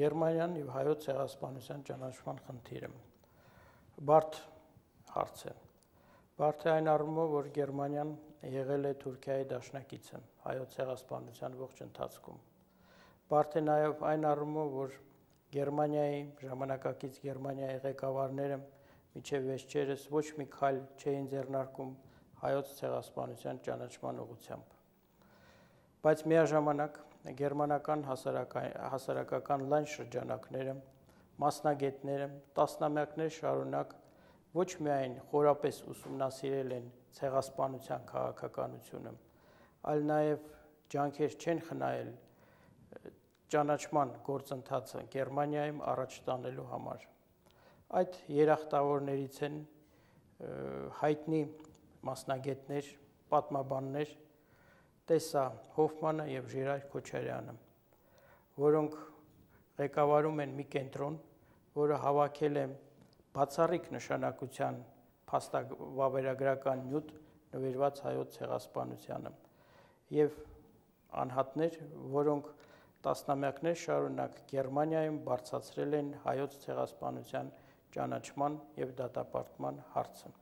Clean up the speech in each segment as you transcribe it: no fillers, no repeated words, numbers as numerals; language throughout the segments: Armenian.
Գերմանիան եւ հայոց ցեղասպանության ճանաչման խնդիրը։ Բարդ հարց է։ Բարդ է այն առումով, որ Գերմանիան եղել է Թուրքիայի դաշնակիցը հայոց ցեղասպանության ողջ ընթացքում։ Բարդ է նաեւ այն առումով, որ Գերմանիայի ժամանակակից Գերմանիայի ղեկավարները մինչև վերջերս ոչ մի քայլ չէին ձեռնարկում հայոց ցեղասպանության ճանաչման ուղղությամբ։ Բայց միաժամանակ գերմանական հասարակական լայն շրջանակները, մասնագետները տասնամյակներ շարունակ ոչ միայն խորապես ուսումնասիրել են ցեղասպանության քաղաքականությունը, այլ նաև ջանքեր չեն խնայել ճանաչման գործընթացը Գերմանիայում առաջ տանելու համար։ Այդ երախտավորներից են հայտնի մասնագետներ, պատմաբաններ, Տեսա Հոֆմանը եւ Ժիրայր Քոչարյանը, որոնք ղեկավարում են մի կենտրոն, որը հավաքել է բացառիկ նշանակության փաստավավերագրական նյութ նվիրված հայոց ցեղասպանությանը եւ անհատներ, որոնք տասնամյակներ շարունակ Գերմանիայում բարձրացրել են հայոց ցեղասպանության ճանաչման եւ դատապարտման հարցը։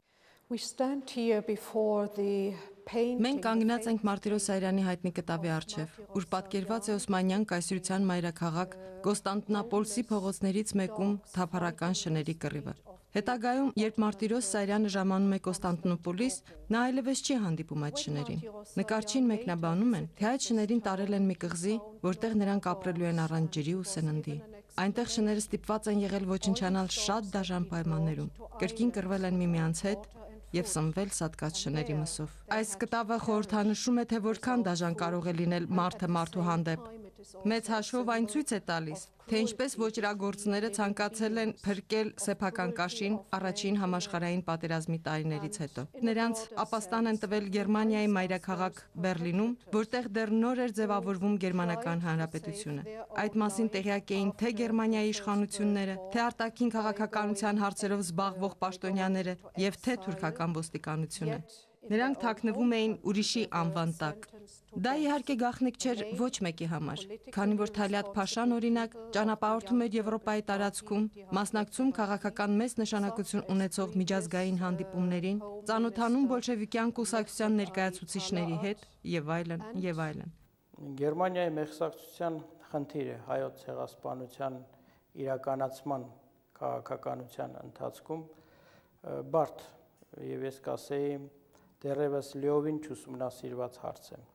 Մենք կանգնած ենք Մարտիրոս Սարյանի հայտնի կտավի առջև, ուր պատկերված է Օսմանյան կայսրության մայրաքաղաք Կոստանդնապոլսի փողոցներից մեկում թափառական շների կռիվը։ Հետագայում, երբ Մարտիրոս Սարյանը ժամանում է Կոստանդնուպոլիս, նա այլևս չի հանդիպում այդ շներին։ Նկարչին մեկնաբանում են, թե այդ շներին տարել են մի կղզի, որտեղ նրանք ապրելու են առանց ջրի ու սննդի։ Այնտեղ շները ստիպված են եղել ոչնչանալ շատ դաժան պայմաններում, կրկին կռվել են միմյանց հետ եւ սնվել սատկած շների մսով։ Այս կտավը խորհրդանշում է, թե որքան դաժան կարող է լինել մարդը մարդու հանդեպ։ Մեծ հաշվով այն ցույց է տալիս, թե ինչպես ոճրագործները ցանկացել են փրկել սեփական կաշին առաջին համաշխարհային պատերազմի տարիներից հետո։ Նրանց ապաստան են տվել Գերմանիայի մայրաքաղաք Բեռլինում, որտեղ դեռ նոր էր ձևավորվում Գերմանական Հանրապետությունը։ Այդ մասին տեղյակ էին թե Գերմանիայի իշխանությունները, թե արտաքին քաղաքականության հարցերով զբաղվող պաշտոնյաները եւ թե թուրքական ոստիկանությունը։ Նրանք թաքնվում էին ուրիշի անվան տակ։ Դա իհարկե գաղտնիք չէր ոչ մեկի համար, քանի որ Թալիատ Փաշան օրինակ ճանապարհորդում էր Եվրոպայի տարածքում, մասնակցում քաղաքական մեծ նշանակություն ունեցող միջազգային հանդիպումներին, ծանոթանում բոլշևիկյան կուսակցության ներկայացուցիչների հետ եւ այլն եւ այլն։ Գերմանիայի մեղսակցության խնդիրը հայոց ցեղասպանության իրականացման քաղաքականության ընթացքում բարդ եւ ես կասեի դեռևս լիովին չուսումնասիրված հարց է։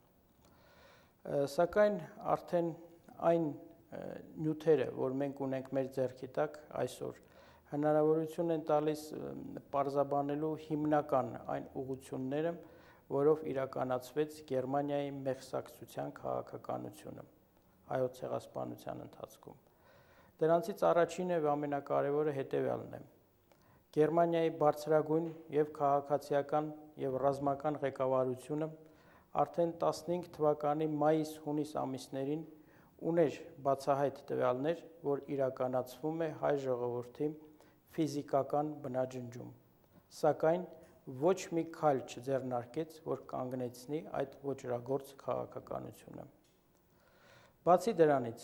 Սակայն արդեն այն նյութերը, որ մենք ունենք մեր ձեռքի տակ այսօր, հնարավորություն են տալիս պարզաբանելու հիմնական այն ուղղությունները, որով իրականացվեց Գերմանիայի մեղսակցության քաղաքականությունը հայոց ցեղասպանության ընթացքում։ Դրանցից առաջինը եւ ամենակարևորը հետեւյալն է։ Գերմանիայի բարձրագույն եւ քաղաքացիական եւ ռազմական ղեկավարությունը արդեն 15 թվականի մայիս-հունիս ամիսներին ուներ բացահայտ տվյալներ, որ իրականացվում է հայ ժողովրդի ֆիզիկական բնաջնջում, սակայն ոչ մի քայլ չձեռնարկեց, որ կանգնեցնի այդ ոճրագործ քաղաքականությունը։ Բացի դրանից,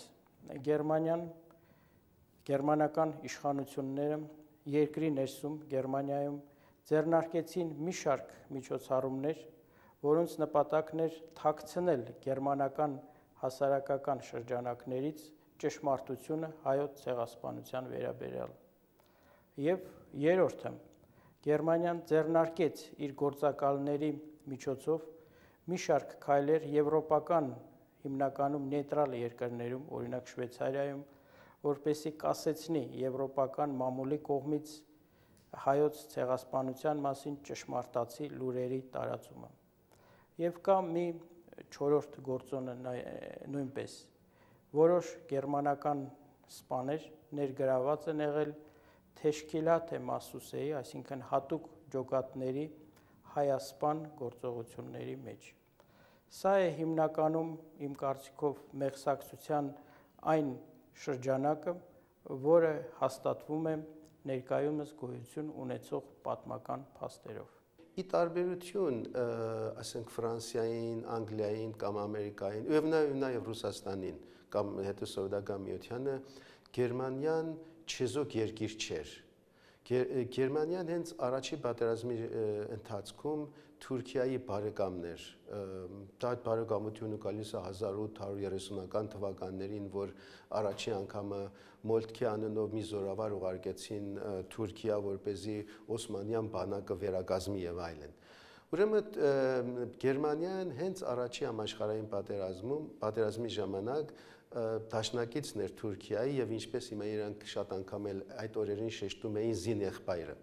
գերմանական իշխանությունները երկրի ներսում Գերմանիայում ձեռնարկեցին մի շարք միջոցառումներ, որոնց նպատակն էր թաքցնել գերմանական հասարակական շրջանակներից ճշմարտությունը հայոց ցեղասպանության վերաբերյալ։ Եվ երրորդը, Գերմանիան ձեռնարկեց իր գործակալների միջոցով մի շարք քայլեր եվրոպական հիմնականում նեյտրալ երկրներում, օրինակ Շվեյցարիայում, որպեսզի կասեցնի եվրոպական մամուլի կողմից հայոց ցեղասպանության մասին ճշմարտացի լուրերի տարածումը։ Եվ կա մի չորրորդ գործոնը նույնպես, որոշ գերմանական սպաներ ներգրաված են եղել Թեշքիլաթե Մասուսեի, այսինքն հատուկ ջոկատների հայասպան գործողությունների մեջ։ Սա է հիմնականում իմ կարծիքով մեղսակցության այն շրջանակը, որը հաստատվում է ներկայումս գոյություն ունեցող պատմական փաստերով։ Ի տարբերություն, ասենք Ֆրանսիային, Անգլիային կամ Ամերիկային, եւ նաեւ Ռուսաստանին կամ հետսովետական միությանը Գերմանիան չեզոք երկիր չէր։ Գերմանիան հենց առաջի պատերազմի ընթացքում Թուրքիայի բարեկամներ, դա այդ բարեկամությունը գալիս է 1830-ական թվականներին, որ առաջի անգամը Մոլտկե անունով մի զորավար ուղարկեցին Թուրքիա, որպեսզի Օսմանյան բանակը վերակազմի եւ այլն։ Ուրեմն Գերմանիան հենց առաջի համաշխարհային պատերազմի ժամանակ դաշնակիցն էր Թուրքիայի եւ ինչպես հիմա իրանք շատ անգամ էլ այդ օրերին շեշտում էին զին եղբայրը։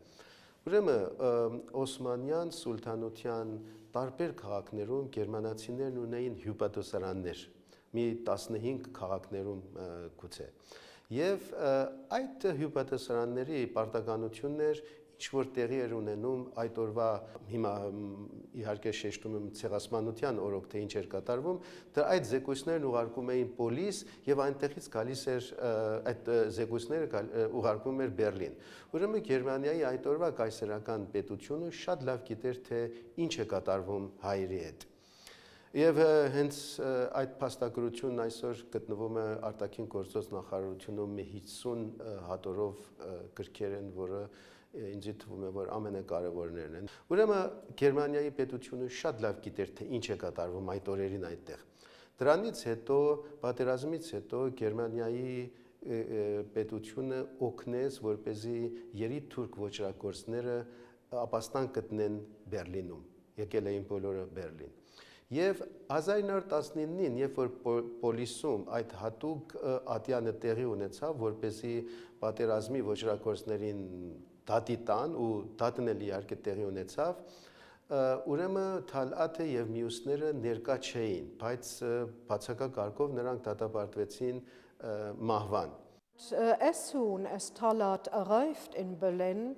Ուրեմն Օսմանյան սուլթանության տարբեր քաղաքներում գերմանացիներն ունեին հյուպատոսարաններ, մի 15 քաղաքներում գուցե։ Եվ այդ հյուպատոսարանների պարտականություններ ինչ-որ տեղի էր ունենում այդ օրվա հիմա իհարկե շեշտում եմ ցեղասպանության օրոք թե ինչ էր կատարվում, դա այդ զեկույցներն ուղարկում էին պոլիս եւ այնտեղից գալիս էր այդ զեկույցները ուղարկվում էր Բերլին։ Ուրեմն Գերմանիայի այդ օրվա կայսերական պետությունը շատ լավ գիտեր թե ինչ է կատարվում հայերի հետ։ Եվ հենց այդ փաստագրությունն այսօր գտնվում է արտաքին գործոց նախարարությունում մի 50 հատորով գրքեր են, որը ինձ թվում է, որ ամենակարևորներն են։ Ուրեմն Գերմանիայի պետությունը շատ լավ գիտեր, թե ինչ է կատարվում այդ օրերին այդտեղ։ Դրանից հետո, պատերազմից հետո Գերմանիայի պետությունը օգնեց, որպեսզի երիտ թուրք ոճրագործները ապաստան գտնեն Բերլինում, եկել էին բոլորը Բերլին։ Եվ 1919-ին, երբ որ պոլիսում այդ հատուկ ատյանը տեղի ունեցավ, որպեսզի պատերազմի ոճրագործներին դատի տան ու դատն էլ իհարկե տեղի ունեցավ, ուրեմն Թալաթը եւ մյուսները ներկա չէին, բայց բացակակարգով նրանք դատապարտվեցին մահվան։ As soon as Talat arrived in Berlin,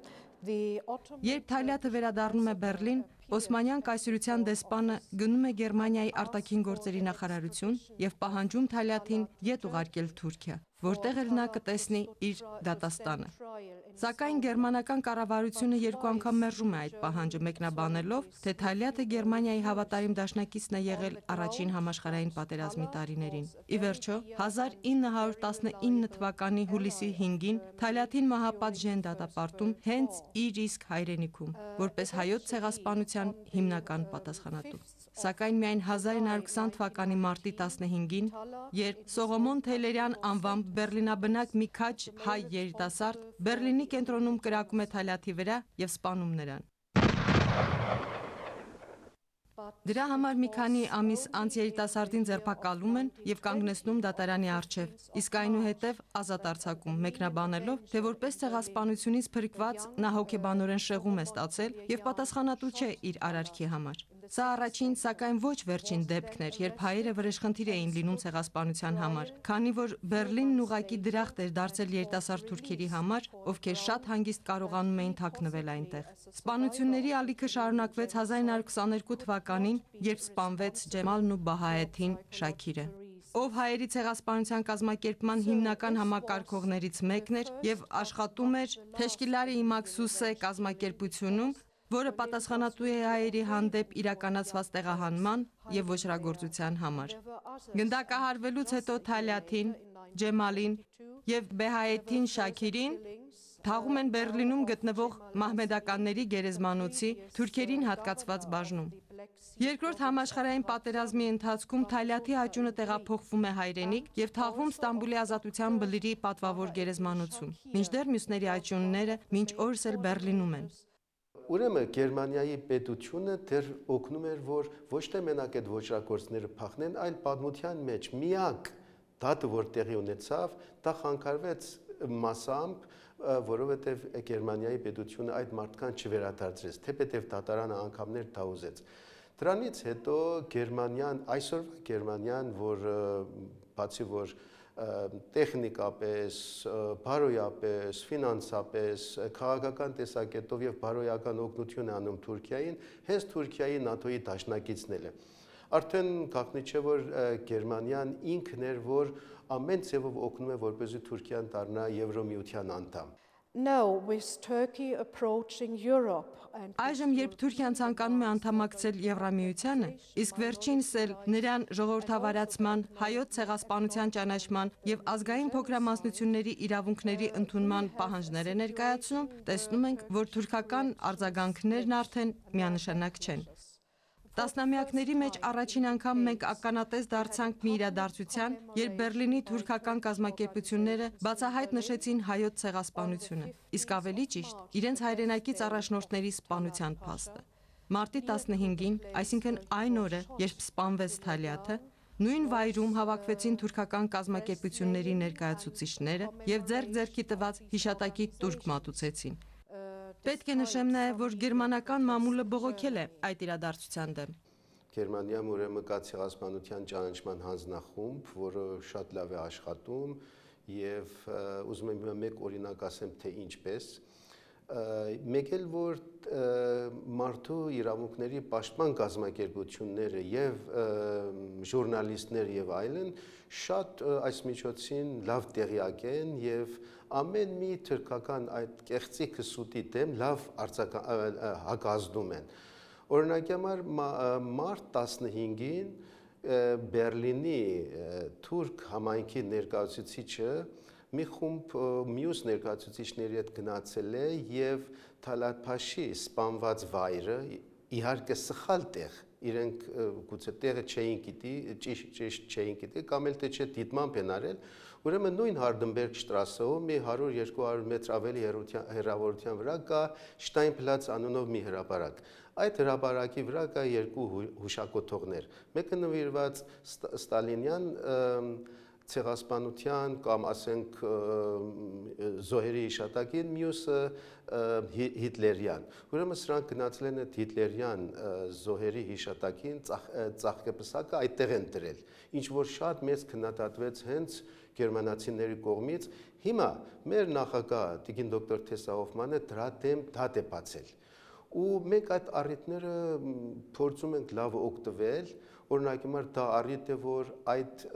Երբ Թալյաթը վերադառնում է Բերլին, Օսմանյան կայսրության դեսպանը գնում է Գերմանիայի արտաքին գործերի նախարարություն եւ պահանջում Թալյաթին ետ ուղարկել Թուրքիա, որտեղ էլ նա կտեսնի իր դատաստանը։ Սակայն գերմանական կառավարությունը երկու անգամ մերժում է այդ պահանջը, մեկնաբանելով, թե Թալյաթը Գերմանիայի հավատարիմ դաշնակիցն է եղել առաջին համաշխարհային պատերազմի տարիներին։ Ի վերջո, 1919 թվականի հուլիսի 5-ին Թալյաթին մահապատժ են դատապարտում հենց իր իսկ հայրենիքում, որպես հայոց ցեղասպանության հիմնական պատասխանատու։ Սակայն միայն 1920 թվականի մարտի 15-ին, երբ Սողոմոն Թեյլերյան անվամբ բերլինաբնակ մի քաջ հայ երիտասարդ Բերլինի կենտրոնում կրակում է Թալյաթի վրա եւ սպանում նրան։ Դրա համար մի քանի ամիս անց երիտասարդին ձերբակալում են եւ կանգնեցնում դատարանի առջեւ, իսկ այնուհետեւ ազատ արձակում, մեկնաբանելով, թե որպես ցեղասպանությունից փրկված նա հոգեբանորեն շեղում է ստացել եւ պատասխանատու չէ իր արարքի համար։ Սա առաջին, սակայն ոչ վերջին դեպքն էր, երբ հայերը վրեժխնդիր էին լինում ցեղասպանության համար, քանի որ Բերլինն ուղակի դրախտ էր դարձել երիտասարդ թուրքերի համար, ովքեր շատ հանգիստ կարողանում էին թաքնվել այնտեղ։ Սպանությունների ալիքը շարունակվեց 1922 թվականին, երբ սպանվեց Ջեմալն ու Բահայեթին Շաքիրը, ով հայերի ցեղասպանության կազմակերպման հիմնական համակարգողներից մեկն էր եւ աշխատում էր Թեշկիլարի Իմաքսուսե կազմակերպությունում, որը պատասխանատու է հայերի հանդեպ իրականացված տեղահանման եւ ոճրագործության համար։ Գնդակահարվելուց հետո Թալյաթին, Ջեմալին եւ Բեհայեթին Շաքիրին թաղում են Բերլինում գտնվող մահմեդականների գերեզմանոցի թուրքերին հատկացված բաժնում։ Երկրորդ համաշխարհային պատերազմի ընթացքում Թալյաթի աճյունը տեղափոխվում է հայրենիք եւ թաղվում Ստամբուլի ազատության բլրի պատվավոր գերեզմանոցում, մինչդեռ մյուսների աճյունները մինչ օրս էլ Բերլինում են։ Ուրեմն Գերմանիայի պետությունը դեռ օգնում էր, որ ոչ թե մենակ այդ ոճրագործները փախնեն, այլ պատմության մեջ միակ դատը, որ տեղի ունեցավ, դա խանգարվեց մասամբ, որովհետև Գերմանիայի պետությունը այդ մարդկանց չվերադարձրեց, թեպետև դատարանը անգամներ դա ուզեց։ Դրանից հետո Գերմանիան, այսօրվա Գերմանիան, որ բացի որ տեխնիկապես, բարոյապես, ֆինանսապես, քաղաքական տեսակետով եւ բարոյական օգնություն է անում Թուրքիային, հենց Թուրքիայի ՆԱՏՕ-ի դաշնակիցն է։ Արդեն գաղտնի չէ, որ Գերմանիան ինքն էր, որ ամեն ձևով օգնում է, որպեսզի Թուրքիան դառնա Եվրոմիության անդամ։ Now, with Turkey approaching Europe and Այժմ, երբ Թուրքիան ցանկանում է անդամակցել Եվրամիությանը, իսկ վերջինս էլ նրան ժողովրդավարացման, հայոց ցեղասպանության ճանաչման եւ ազգային փոքրամասնությունների իրավունքների ընդունման պահանջներ է ներկայացնում, տեսնում ենք, որ թուրքական արձագանքներն արդեն միանշանակ չեն։ Տասնամյակների մեջ առաջին անգամ մենք ականատես դարձանք մի իրադարձության, երբ Բերլինի թուրքական կազմակերպությունները բացահայտ նշեցին հայոց ցեղասպանությունը, իսկ ավելի ճիշտ, իրենց հայրենակից առաջնորդների սպանության փաստը։ Մարտի 15-ին, այսինքն այն օրը, երբ սպանվեց Թալիաթը, նույն վայրում հավաքվեցին թուրքական կազմակերպությունների ներկայացուցիչները եւ ձեռք-ձեռքի տված հիշատակի տուրք մատուցեցին։ Պետք է նշեմ նաև, որ գերմանական մամուլը բողոքել է այդ իրադարձության դեմ։ Գերմանիայում ուրեմն կա ցեղասպանության ճանաչման հանձնախումբ, որը շատ լավ է աշխատում եւ ուզում եմ մեկ օրինակ ասեմ, թե ինչպես։ Մեկ էլ որ մարդու իրավունքների պաշտպան կազմակերպությունները եւ ժուրնալիստներ եւ այլն շատ այս միջոցին լավ տեղյակ են եւ ամեն մի թուրքական այդ կեղծիքը սուտի դեմ լավ հակազդում են։ Օրինակի համար մարտ 15-ին Բերլինի թուրք համայնքի ներկայացուցիչը մի խումբ մյուս ներկայացուցիչների հետ գնացել է եւ Թալաթ Փաշի սպանված վայրը իհարկե սխալ տեղ, իրենք գուցե տեղը չէին գիտի, ճիշտ չէին գիտի, կամ էլ թե չէ դիտմամբ են արել, ուրեմն նույն Հարդենբերգ շտրասեում մի 100-200 մետր ավելի հեռավորության վրա կա Շտայնպլաց անունով մի հրապարակ։ Այդ հրապարակի վրա կա երկու հուշակոթողներ, մեկը նվիրված Ստալինյան ցեղասպանության կամ ասենք զոհերի հիշատակին, մյուսը հիտլերյան։ Ուրեմն սրանք գնացել են այդ հիտլերյան զոհերի հիշատակին ծաղկեպսակը այդտեղ են դրել, ինչ որ շատ մեծ քննադատվեց հենց գերմանացիների կողմից։ Հիմա մեր նախագահ Տիկին դոկտոր Թեսա Հոֆմանը դրա դեմ դատ է բացել։ Ու մենք այդ առիթները փորձում ենք լավ օգտվել, օրինակ հիմա դա առիթ է, որ այդ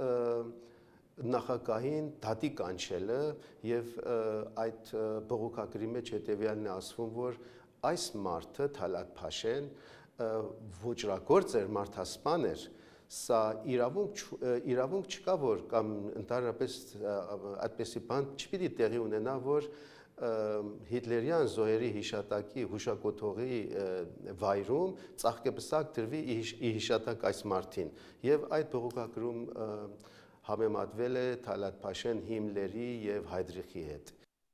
նախագահին դատի կանչելը եւ այդ բողոքագրի մեջ հետեւյալն է ասվում, որ այս մարդը Թալաթ Փաշեն ոճրագործ էր, մարդասպան էր, սա իրավունք չկա, որ կամ ընդհանրապես այդպեսի բան չպիտի տեղի ունենա, որ հիտլերյան զոհերի հիշատակի հուշակոթողի վայրում ծաղկեպսակ դրվի հիշատակ այս մարդին եւ այդ բողոքագրում համեմատվել է Թալաթ Փաշեն Հիմլերի եւ Հայդրիխի հետ։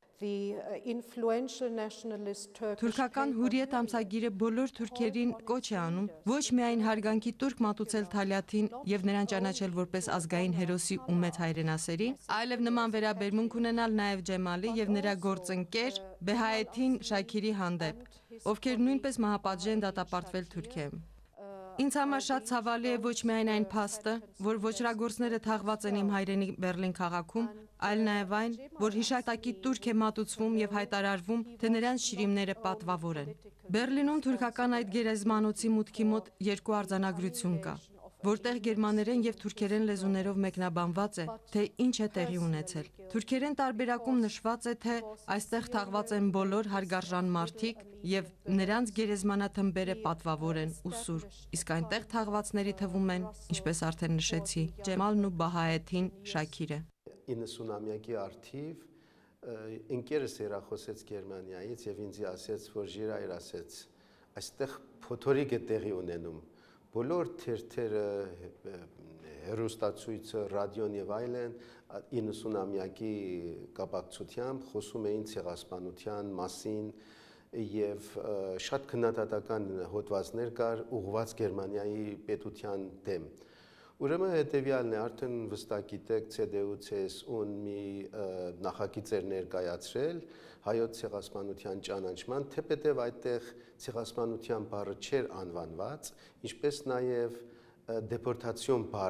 Թուրքական Հուրիետ ամսագիրը բոլոր թուրքերին կոչ է անում ոչ միայն հարգանքի տուրք մատուցել Թալիաթին եւ նրան ճանաչել որպես ազգային հերոսի ու մեծ հայրենասերի, այլև նման վերաբերմունք ունենալ նաեւ Ջեմալի եւ նրա գործընկեր Բեհայեթին Շաքիրի հանդեպ, ովքեր նույնպես մահապատժ են դատապարտվել Թուրքիայում։ Ինձ համար շատ ցավալի է ոչ միայն այն փաստը, որ ոճրագործները թաղված են իմ հայրենի Բերլին քաղաքում, այլ նաև այն, որ հիշատակի տուրք է մատուցվում եւ հայտարարվում, թե նրանց շիրիմները պատվավոր են։ Բերլինում թուրքական այդ գերեզմանոցի մուտքի մոտ երկու արձանագրություն կա, որտեղ գերմաներեն եւ թուրքերեն լեզուներով մեկնաբանված է, թե ինչ է տեղի ունեցել։ Թուրքերեն տարբերակում նշված է, թե այստեղ թաղված են բոլոր հարգարժան մարդիկ եւ նրանց գերեզմանաթմբերը պատվավոր են ու սուրբ, իսկ այնտեղ թաղվածների թվում են, ինչպես արդեն նշեցի, Ջեմալն ու Բահայեթին Շաքիրը։ 90-ամյակի արդիվ ընկերս հեռախոսեց Գերմանիայից եւ ինձ ասեց, որ Ժիրայր ասեց, այստեղ փոթորիկ է տեղի ունենում։ Բոլոր թերթերը, հեռուստացույցը, ռադիոն եւ այլն 90-ամյակի կապակցությամբ խոսում էին ցեղասպանության մասին եւ շատ քննադատական հոդվածներ կար ուղղված Գերմանիայի պետության դեմ։ Ուրեմն հետեւյալն է, արդեն վստահ գիտեք, CDU-CSU-ն մի նախագիծ էր ներկայացրել հայոց ցեղասպանության ճանաչման, թեպետև այդտեղ ցեղասպանության բառը չէր անվանված, ինչպես նաև դեպորտացիոն բառը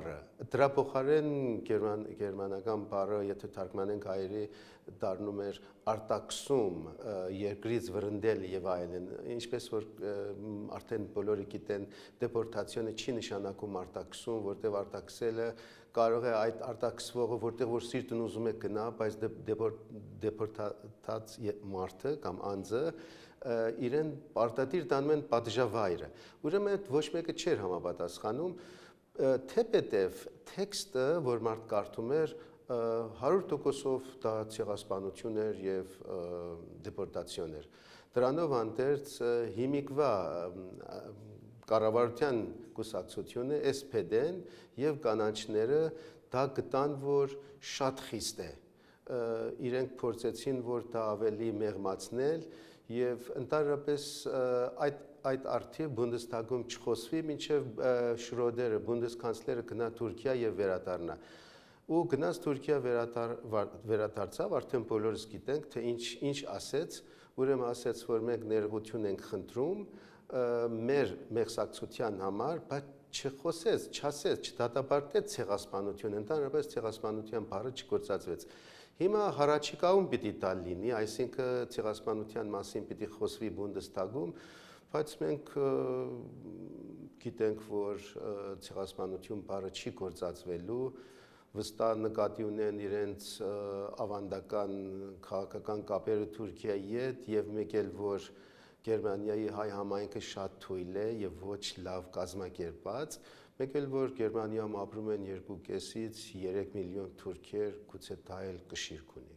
Դրա փոխարեն գերմանական բառը, եթե թարգմանենք հայերի, դառնում էր արտաքսում, երկրից վրընդել եւ այլն, ինչպես որ արդեն բոլորը գիտեն, դեպորտացիոնը չի նշանակում արտաքսում, որտեղ արտաքսելը կարող է այդ արտաքսվողը, որտեղ որ սիրտն ուզում է գնա, բայց դեպորտացած մարդը կամ անձը իրեն պարտադիր դառնում են պատժավայրը։ Ուրեմն ոչ մեկը չէր համապատասխանում, թեպետև տեքստը, որ մարդ կարդում էր, 100%-ով դա ցեղասպանություն էր եւ դեպորտացիոն էր։ Դրանով հանդերձ հիմիկվա կառավարության կուսակցությունը SPD-ն եւ կանանչները դա գտան, որ շատ խիստ է։ Իրենք փորձեցին, որ դա ավելի մեղմացնել եւ ընդհանրապես այդ արդյունքը Բունդեսթագում չխոսվի, մինչև Շրոդերը, բունդեսկանցլերը գնա Թուրքիա եւ վերադառնա։ Ու գնաց Թուրքիա վերադարձավ, արդեն բոլորս գիտենք, թե ինչ ասեց, ուրեմն ասեց, որ մենք ներողություն ենք խնդրում մեր մեղսակցության համար, բայց չխոսեց, չասեց, չդատապարտեց ցեղասպանությունը, ընդհանրապես ցեղասպանության բառը չգործածվեց։ Հիմա հառաջիկայում պիտի դա լինի, այսինքն ցեղասպանության մասին պիտի խոսվի Բունդեսթագում, բայց մենք գիտենք, որ ցեղասպանություն բառը չի գործածվելու, վստահ նկատի ունեն իրենց ավանդական քաղաքական կապերը Թուրքիայի հետ եւ մեկ էլ որ Գերմանիայի հայ համայնքը շատ թույլ է եւ ոչ լավ կազմակերպված, մեկ էլ որ Գերմանիայում ապրում են 2.5-ից 3 միլիոն թուրքեր, գուցե դա էլ կշիռք ունի։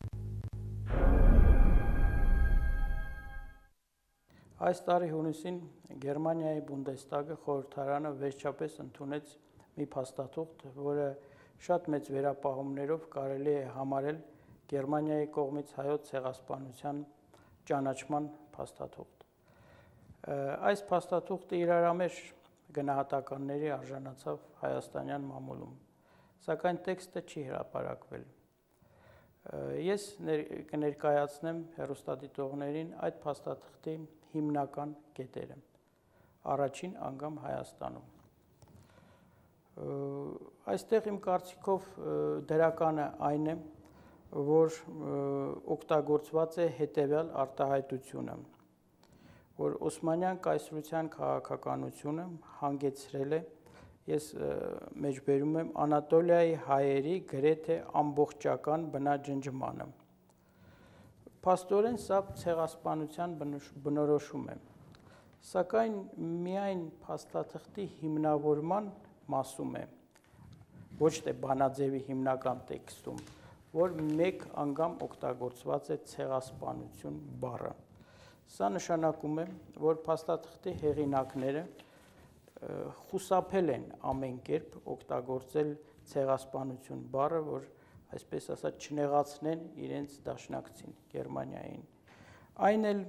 Այս տարի հունիսին Գերմանիայի Բունդեսթագը խորհրդարանը վերջապես ընդունեց մի փաստաթուղթ, որը շատ մեծ վերապահումներով կարելի է համարել Գերմանիայի կողմից հայոց ցեղասպանության ճանաչման փաստաթուղթ։ Այս փաստաթուղթը իրարամերժ գնահատականների արժանացավ հայաստանյան մամուլում, սակայն տեքստը չի հրապարակվել։ Ես կներկայացնեմ հեռուստադիտողներին այդ փաստաթղթի հիմնական կետերը, առաջին անգամ Հայաստանում։ Այստեղ իմ կարծիքով դրականը այն է, որ օգտագործված է հետևյալ արտահայտությունը, որ Օսմանյան կայսրության քաղաքականությունը հանգեցրել է, ես մեջբերում եմ Անատոլիայի հայերի գրեթե ամբողջական բնաջնջմանը։ Փաստորեն սա ցեղասպանության բնորոշում է, սակայն միայն փաստաթղթի հիմնավորման մասում է, ոչ թե բանաձևի հիմնական տեքստում, որ մեկ անգամ օգտագործված է ցեղասպանություն բառը։ Սա նշանակում է, որ փաստաթղթի հեղինակները խուսափել են ամեն կերպ օգտագործել ցեղասպանություն բառը, որ այսպես ասած չնեղացնեն իրենց դաշնակցին Գերմանիային։ Այն էլ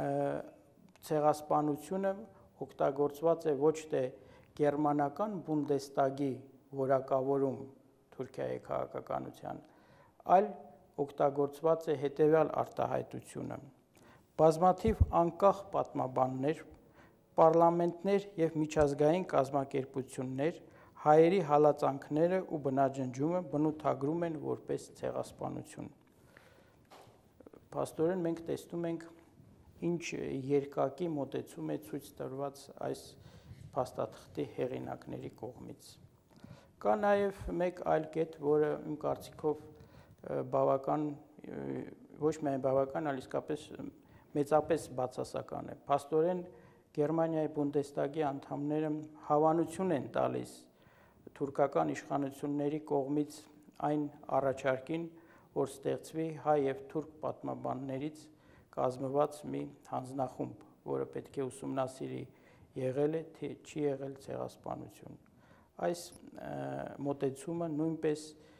ցեղասպանությունը օգտագործված է ոչ թե գերմանական Բունդեսթագի որակավորում Թուրքիայի քաղաքականության, այլ օգտագործված է հետևյալ արտահայտությունը. բազմաթիվ անկախ պատմաբաններ, պարլամենտներ եւ միջազգային կազմակերպություններ հայերի հալածանքները ու բնաջնջումը բնութագրում են որպես ցեղասպանություն։ Փաստորեն մենք տեսնում ենք ինչ երկակի մոտեցում է ցույց տրված այս փաստաթղթի հեղինակների կողմից։ Կա նաև մեկ այլ կետ, որը իմ կարծիքով բավական, ոչ միայն բավական, այլ իսկապես մեծապես բացասական է։ Փաստորեն Գերմանիայի Բունդեսթագի անդամները հավանություն են տալիս թուրքական իշխանությունների կողմից այն առաջարկին, որ ստեղծվի հայ եւ թուրք պատմաբաններից կազմված մի հանձնախումբ, որը պետք է ուսումնասիրի եղել է, թե չի եղել ցեղասպանություն։ Այս մոտեցումը նույնպես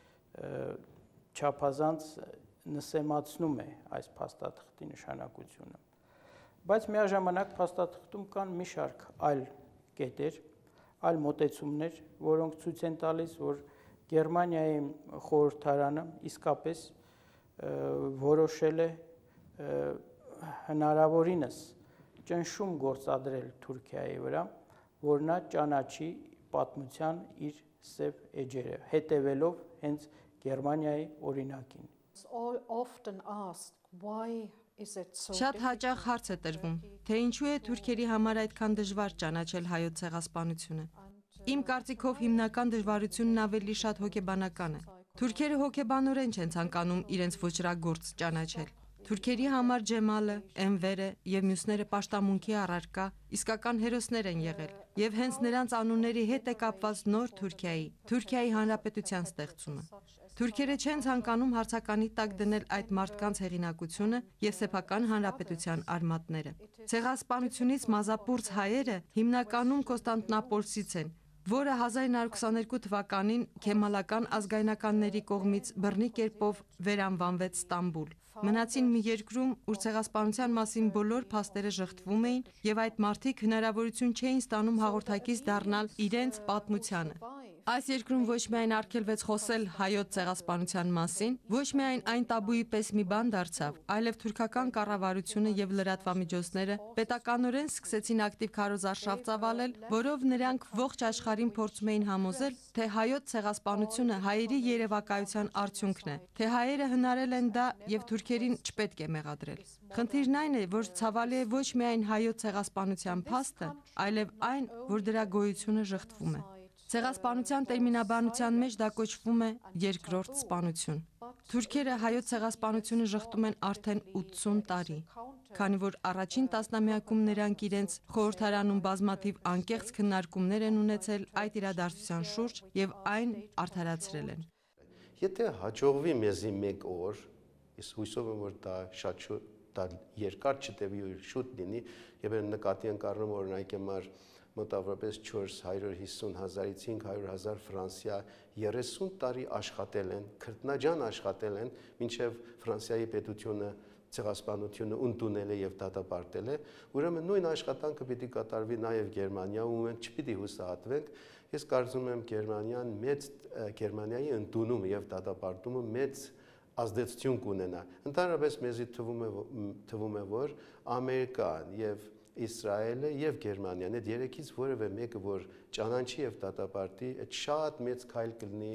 չափազանց նսեմացնում է այս փաստաթղթի նշանակությունը։ Բայց միաժամանակ փաստաթղթում կան մի շարք այլ կետեր, այլ մոտեցումներ, որոնք ցույց են տալիս, որ Գերմանիայի խորհրդարանը իսկապես որոշել է հնարավորինս ճնշում գործադրել Թուրքիայի վրա, որ նա ճանաչի պատմության իր սև էջերը, հետևելով հենց Գերմանիայի օրինակին։ Often asked why is it so Շատ հաճախ հարց է տրվում, թե ինչու է թուրքերի համար այդքան դժվար ճանաչել հայոց ցեղասպանությունը։ Իմ կարծիքով հիմնական դժվարությունն ավելի շատ հոգեբանական է։ Թուրքերը հոգեբանորեն չեն ցանկանում իրենց ոճրագործ ճանաչել։ Թուրքերի համար Ջեմալը, Էնվերը եւ մյուսները պաշտամունքի առարկա, իսկական հերոսներ են եղել, եւ հենց նրանց անունների հետ է կապված նոր Թուրքիայի Հանրապետության ստեղծումը։ Թուրքերը չեն ցանկանում հարցականի տակ դնել այդ մարդկանց հեղինակությունը եւ սեփական հանրապետության արմատները։ Ցեղասպանությունից մազապուրծ հայերը հիմնականում Կոստանդնապոլսից են, որը 1922 թվականին քեմալական ազգայնականների կողմից բռնի կերպով վերանվանվեց Ստամբուլ։ Մնացին մի երկրում, ուր ցեղասպանության մասին բոլոր փաստերը ժխտվում էին եւ այդ մարդիկ հնարավորություն չէին ստանում հաղորդակից դառնալ իրենց պատմությանը։ Այս երկրում ոչ միայն արգելվեց խոսել հայոց ցեղասպանության մասին, ոչ միայն այն տաբուի պես մի բան դարձավ, այլև թուրքական կառավարությունը եւ լրատվամիջոցները պետականորեն սկսեցին ակտիվ քարոզարշավ ծավալել, որով նրանք ողջ աշխարհին փորձում էին համոզել, թե հայոց ցեղասպանությունը հայերի երևակայության արդյունքն է, թե հայերը հնարել են դա եւ թուրքերին չպետք է մեղադրել։ Խնդիրն այն է, որ ցավալի է ոչ միայն հայոց ցեղասպանության փաստը, այլև այն, որ դրա գոյությունը ժխտվում է։ Ցեղասպանության տերմինաբանության մեջ դա կոչվում է երկրորդ սպանություն։ Թուրքերը հայոց ցեղասպանությունը ժխտում են արդեն 80 տարի, քանի որ առաջին տասնամյակում նրանք իրենց խորհրդարանում բազմաթիվ անկեղծ քննարկումներ են ունեցել այդ իրադարձության շուրջ եւ այն արդարացրել են։ Եթե հաջողվի մեզի մեկ օր, ես հույսով եմ, որ դա շատ շուտ, դա երկար չտևի ու շուտ լինի, եւ նկատի ենք առնում օրինակ համար մոտավորապես 450,000-ից 500,000 Ֆրանսիա 30 տարի աշխատել են, քրտնաջան աշխատել են, մինչև Ֆրանսիայի պետությունը ցեղասպանությունը ընդունել է եւ դատապարտել է, ուրեմն նույն աշխատանքը պիտի կատարվի նաեւ Գերմանիայում, ու մենք չպիտի հուսահատվենք։ Ես կարծում եմ Գերմանիայի ընդունումը եւ դատապարտումը մեծ ազդեցություն կունենա։ Ընդհանրապես մեզի թվում է, որ Ամերիկան եւ Իսրայելը եւ Գերմանիան այդ երեքից որևէ մեկը որ ճանաչի եւ դատապարտի, այդ շատ մեծ քայլ կլինի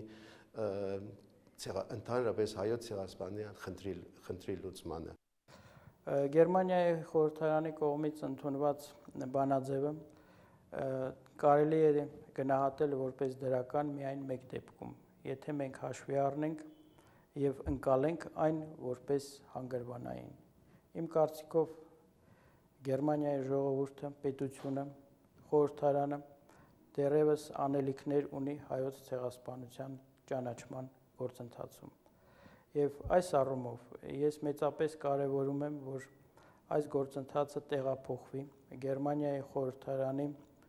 ընդհանրապես հայոց ցեղասպանության խնդրի լուծմանը։ Գերմանիայի խորհրդարանի կողմից ընդունված բանաձևը կարելի է գնահատել որպես դրական միայն մեկ դեպքում, եթե մենք հաշվի առնենք եւ ընկալենք այն որպես հանգրվանային։ Իմ կարծիքով Գերմանիայի ժողովուրդը, պետությունը, խորհրդարանը դեռևս անելիքներ ունի հայոց ցեղասպանության ճանաչման գործընթացում։ Եվ այս առումով ես մեծապես կարևորում եմ, որ այս գործընթացը տեղափոխվի Գերմանիայի խորհրդարանի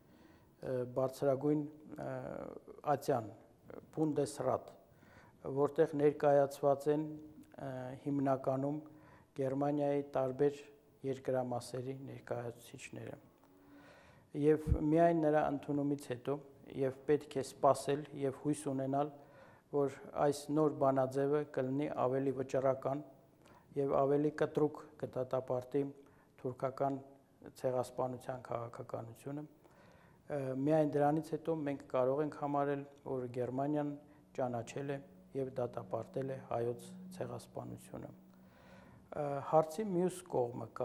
բարձրագույն ատյան Բունդեսրատ, որտեղ ներկայացված են հիմնականում Գերմանիայի տարբեր երկրամասերի ներկայացուցիչները։ Եվ միայն նրա ընդունումից հետո եւ պետք է սպասել եւ հույս ունենալ, որ այս նոր բանաձևը կլինի ավելի վճռական եւ ավելի կտրուկ կդատապարտի թուրքական ցեղասպանության քաղաքականությունը։ Միայն դրանից հետո մենք կարող ենք համարել, որ Գերմանիան ճանաչել է եւ դատապարտել է հայոց ցեղասպանությունը։ Հարցի մյուս կողմը կա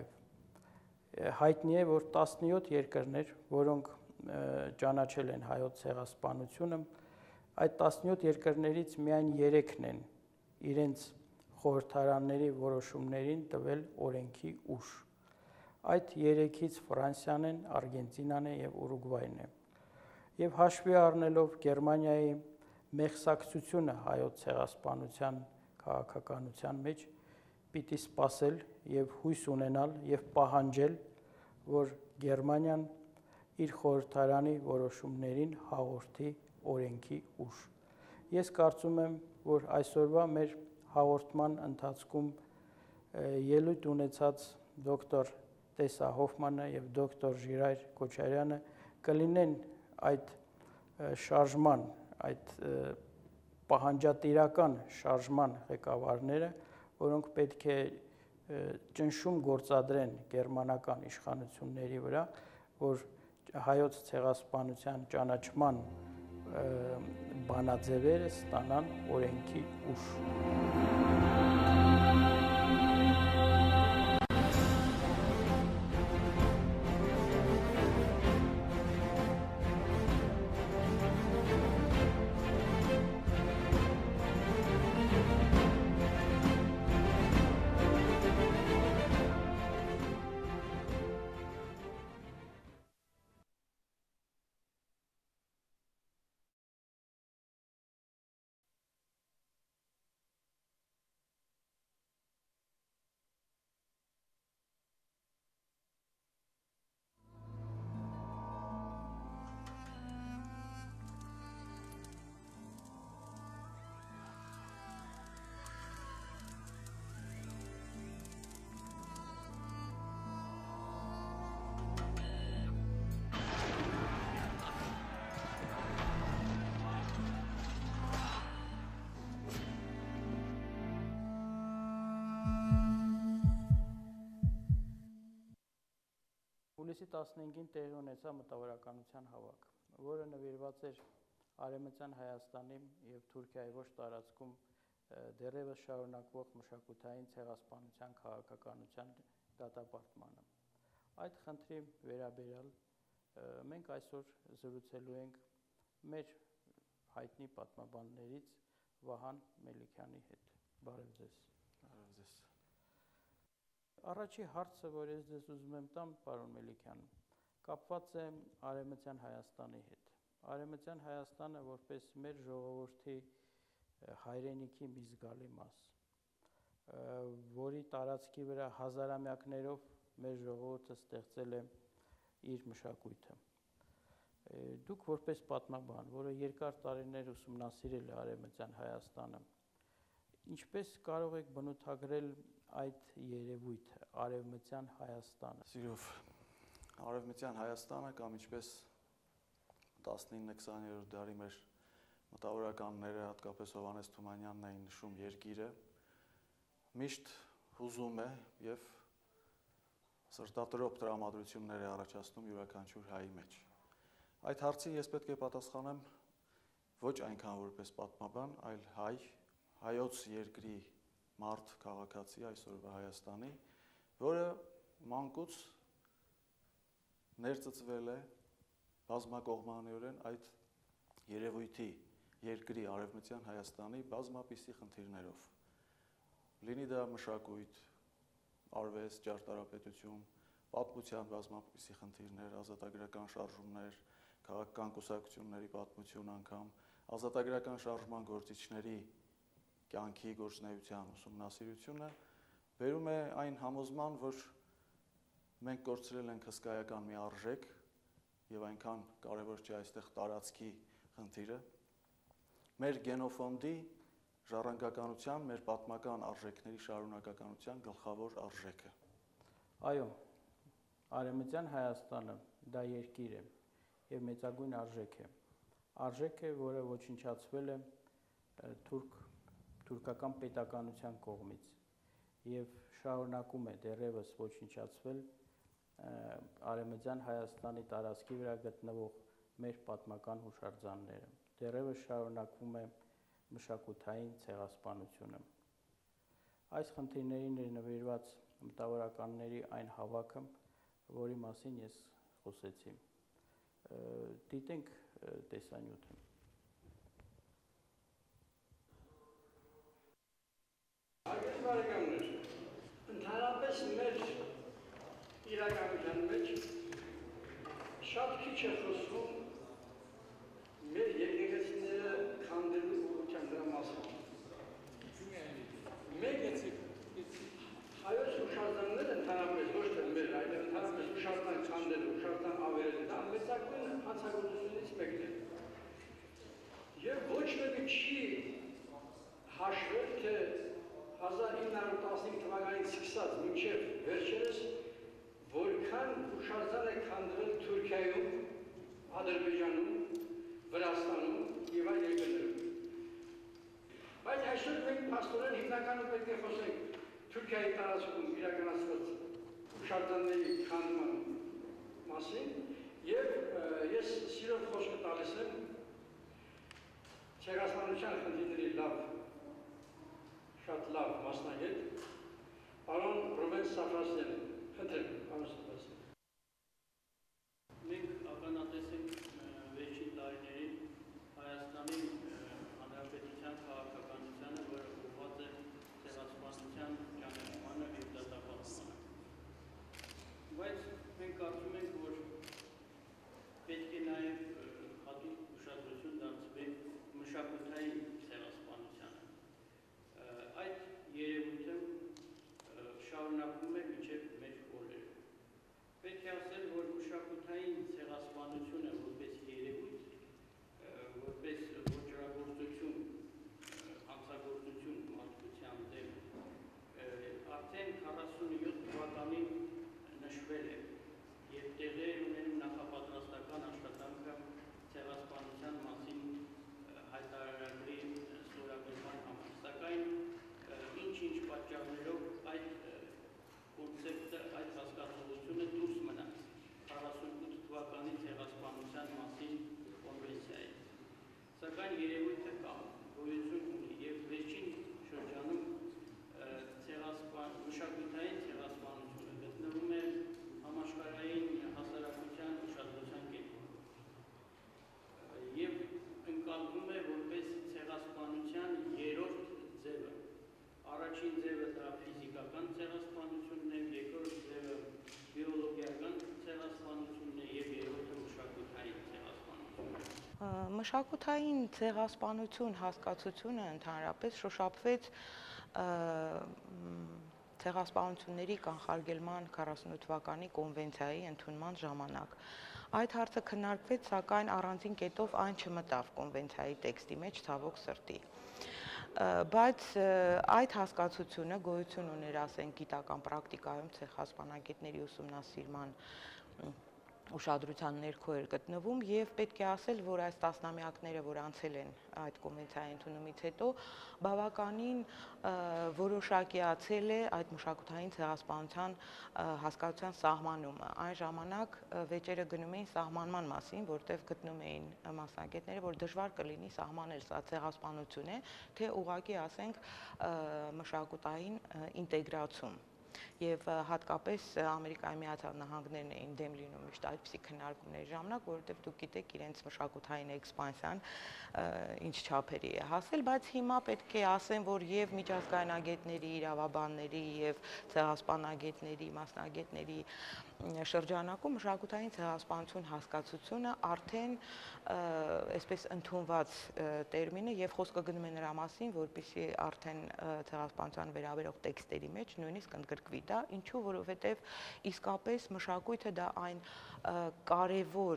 նաև։ Հայտնի է, որ 17 երկրներ, որոնք ճանաչել են հայոց ցեղասպանությունը, այդ 17 երկրներից միայն 3-ն են իրենց խորհրդարանների որոշումներին տվել օրենքի ուժ։ Այդ 3-ից Ֆրանսիան են, Արգենտինան է եւ Ուրուգվայն է։ Եվ հաշվի առնելով Գերմանիայի մեղսակցությունը հայոց ցեղասպանության քաղաքականության մեջ, պիտի սպասել եւ հույս ունենալ եւ պահանջել, որ Գերմանիան իր խորհրդարանի որոշումներին հաղորդի օրենքի ուժ։ Ես կարծում եմ, որ այսօրվա մեր հաղորդման ընթացքում ելույթ ունեցած դոկտոր Տեսա Հոֆմանը եւ դոկտոր Ժիրայր Քոչարյանը կլինեն այդ շարժման, այդ պահանջատիրական շարժման ղեկավարները, որոնք պետք է ճնշում գործադրեն գերմանական իշխանությունների վրա, որ հայոց ցեղասպանության ճանաչման բանաձևերը ստանան օրենքի ուժ։ Հուլիսի 15-ին տեղի ունեցավ մտավորականության հավաք, որը նվիրված էր Արևմտյան Հայաստանի և Թուրքիայի ոչ տարածքում դեռևս շարունակվող մշակութային ցեղասպանության քաղաքականության դատապարտմանը։ Այդ խնդրի վերաբերյալ մենք այսօր զրուցելու ենք մեր հայտնի պատմաբաններից Վահան Մելիքյանի հետ։ Բարև ձեզ։ Բարև ձեզ։ Առաջի հարցը, որ ես ձեզ ուզում եմ տամ, պարոն Մելիքյան, կապված է Արևմտյան Հայաստանի հետ։ Արևմտյան Հայաստանը որպես մեր ժողովրդի հայրենիքի մի զգալի մաս, որի տարածքի վրա հազարամյակներով մեր ժողովուրդը ստեղծել է իր մշակույթը։ Դուք որպես պատմաբան, որը երկար տարիներ ուսումնասիրել է Արևմտյան Հայաստանը, ինչպես կարող եք բնութագրել այդ երևույթը, Արևմտյան Հայաստանը։ Սիրով, Արևմտյան Հայաստանը կամ ինչպես 19-20-րդ դարի մեր մտավորականները, հատկապես Հովհաննես Թումանյանն էին նշում երկիրը, միշտ հուզում է և սրտատրոփ տրամադրություններ է առաջացնում յուրաքանչյուր հայի մեջ։ Այդ հարցի ես պետք է պատասխանեմ ոչ այնքան որպես պատմաբան, այլ հայոց երկրի մարդ քաղաքացի այսօրվա Հայաստանի, որը մանկուց ներծծվել է բազմակողմանիորեն այդ երևույթի երկրի Արևմտյան Հայաստանի բազմապիսի խնդիրներով։ Լինի դա մշակույթ, արվեստ, ճարտարապետություն, պատմության բազմապիսի խնդիրներ, ազատագրական շարժումներ, քաղաքական կուսակցությունների պատմություն անգամ, ազատագրական շարժման գործիչների կյանքի գործունեության ուսումնասիրությունը բերում է այն համոզման, որ մենք կորցրել ենք հսկայական մի արժեք եւ այնքան կարեւոր չէ այստեղ տարածքի խնդիրը, մեր գենոֆոնդի ժառանգականության, մեր պատմական արժեքների շարունակականության գլխավոր արժեքը։ Այո, Արևմտյան Հայաստանը դա երկիր է եւ մեծագույն արժեք է։ Արժեք է, որը ոչնչացվել է թուրքական պետականության կողմից եւ շարունակում է դեռևս ոչնչացվել Արևմտյան Հայաստանի տարածքի վրա գտնվող մեր պատմական հուշարձանները։ Դեռևս շարունակվում է մշակութային ցեղասպանությունը։ Այս խնդիրներին էր նվիրված մտավորականների այն հավաքը, որի մասին ես խոսեցի։ Դիտենք տեսանյութը։ Բարեկամներ, ընդհանրապես մեր իրականության մեջ շատ քիչ է խոսվում մեր եկեղեցիները քանդելու ուղղության դրա մասին։ Մենք հայոց հուշարձանները ընդհանրապես ոչ թե մեր, այլ ընդհանրապես հուշարձան քանդելու, հուշարձան ավերելու, դա մեծագույն հանցագործությունից մեկն է։ Եվ ոչ մեկը չի հաշվել, թե 1915 թվականից սկսած մինչև վերջերս որքան հուշարձան է քանդվել Թուրքիայում, Ադրբեջանում, Վրաստանում և այլ երկրներում։ Բայց այսօր մենք փաստորեն հիմնականում պետք է խոսենք Թուրքիայի տարածքում իրականացված հուշարձանների քանդման մասին և ես սիրով խոսքը տալիս եմ ցեղասպանության խնդիրների շատ լավ մասնագետ, պարոն Ռուբեն Սաֆրասյան, խնդրեմ, պարոն Սաֆրասյան։ Մենք ականատես ենք վերջին տարիներին Հայաստանի Հանրապետության քաղաքականությանը, որը ուղղված է ցեղասպանության ճանաչմանը և դատապարտմանը։ Բայց մենք կարծում ենք, որ պետք է նաև հատուկ ուշադրություն դարձվի մշակութային ցեղասպանությանը։ Այդ երևույթը շարունակվում է մինչև մեր օրերը։ Պետք է ասել, որ մշակութային ցեղասպանությունը որպես երևույթ, որպես ոճրագործություն, հանցագործություն մարդկության դեմ, արդեն 47 թվականին նշվել է և տեղի է ունենում նախապատրաստական աշխատանքը ցեղասպանության մասին հայտարարագրի ստորագրման համար, սակայն ինչ-ինչ պատճառներով այդ կոնցեպտը, այդ հասկացողությունը դուրս մնաց 48 թվականի ցեղասպանության մասին կոնվենցիայից։ Սակայն երևույթը կա, գոյություն ունի և վերջին շրջանում մշակութային ցեղասպանությունը գտնվում է համաշխարհային հասարակության ուշադրության կենտրոնում և ընկալվում է որպես ցեղասպանության երրորդ ձևը։ Առաջին ձևը դա ֆիզիկական ցեղասպանությունն է, երկրորդ ձևը բիոլոգիական ցեղասպանությունն է և երրորդը մշակութային ցեղասպանությունն է։ Մշակութային ցեղասպանություն հասկացությունը ընդհանրապես շոշափվեց ցեղասպանությունների կանխարգելման 48 թվականի կոնվենցիայի ընդունման ժամանակ։ Այդ հարցը քննարկվեց, սակայն առանձին կետով այն չմտավ կոնվենցիայի տեքստի մեջ, ցավոք սրտի։ Բայց այդ հասկացությունը գոյություն ուներ, ասենք, գիտական պրակտիկայում ցեղասպանագետների ուսումնասիրման ուշադրության ներքո էր գտնվում և պետք է ասել, որ այս տասնամյակները, որ անցել են այդ կոնվենցիայի ընդունումից հետո, բավականին որոշակիացել է այդ մշակութային ցեղասպանության հասկացության սահմանումը։ Այն ժամանակ վեճերը գնում էին սահմանման մասին, որտեղ գտնում էին մասնագետները, որ դժվար կլինի սահմանել սա ցեղասպանություն է, թե ուղղակի ասենք մշակութային ինտեգրացում։ Եվ հատկապես Ամերիկայի Միացյալ Նահանգներն էին դեմ լինում միշտ այդպիսի քննարկումների ժամանակ, որովհետև դուք գիտեք իրենց մշակութային էքսպանսիան ինչ չափերի է հասել, բայց հիմա պետք է ասեմ, որ եւ միջազգայնագետների, իրավաբանների եւ ցեղասպանագետների, մասնագետների շրջանակում մշակութային ցեղասպանություն հասկացությունը արդեն այսպես ընդունված տերմին է եւ խոսքը գնում է նրա մասին, որպեսզի արդեն ցեղասպանության վերաբերող տեքստերի մեջ նույնիսկ ընդգրկվի դա, ինչու, որովհետև իսկապես մշակույթը դա այն կարևոր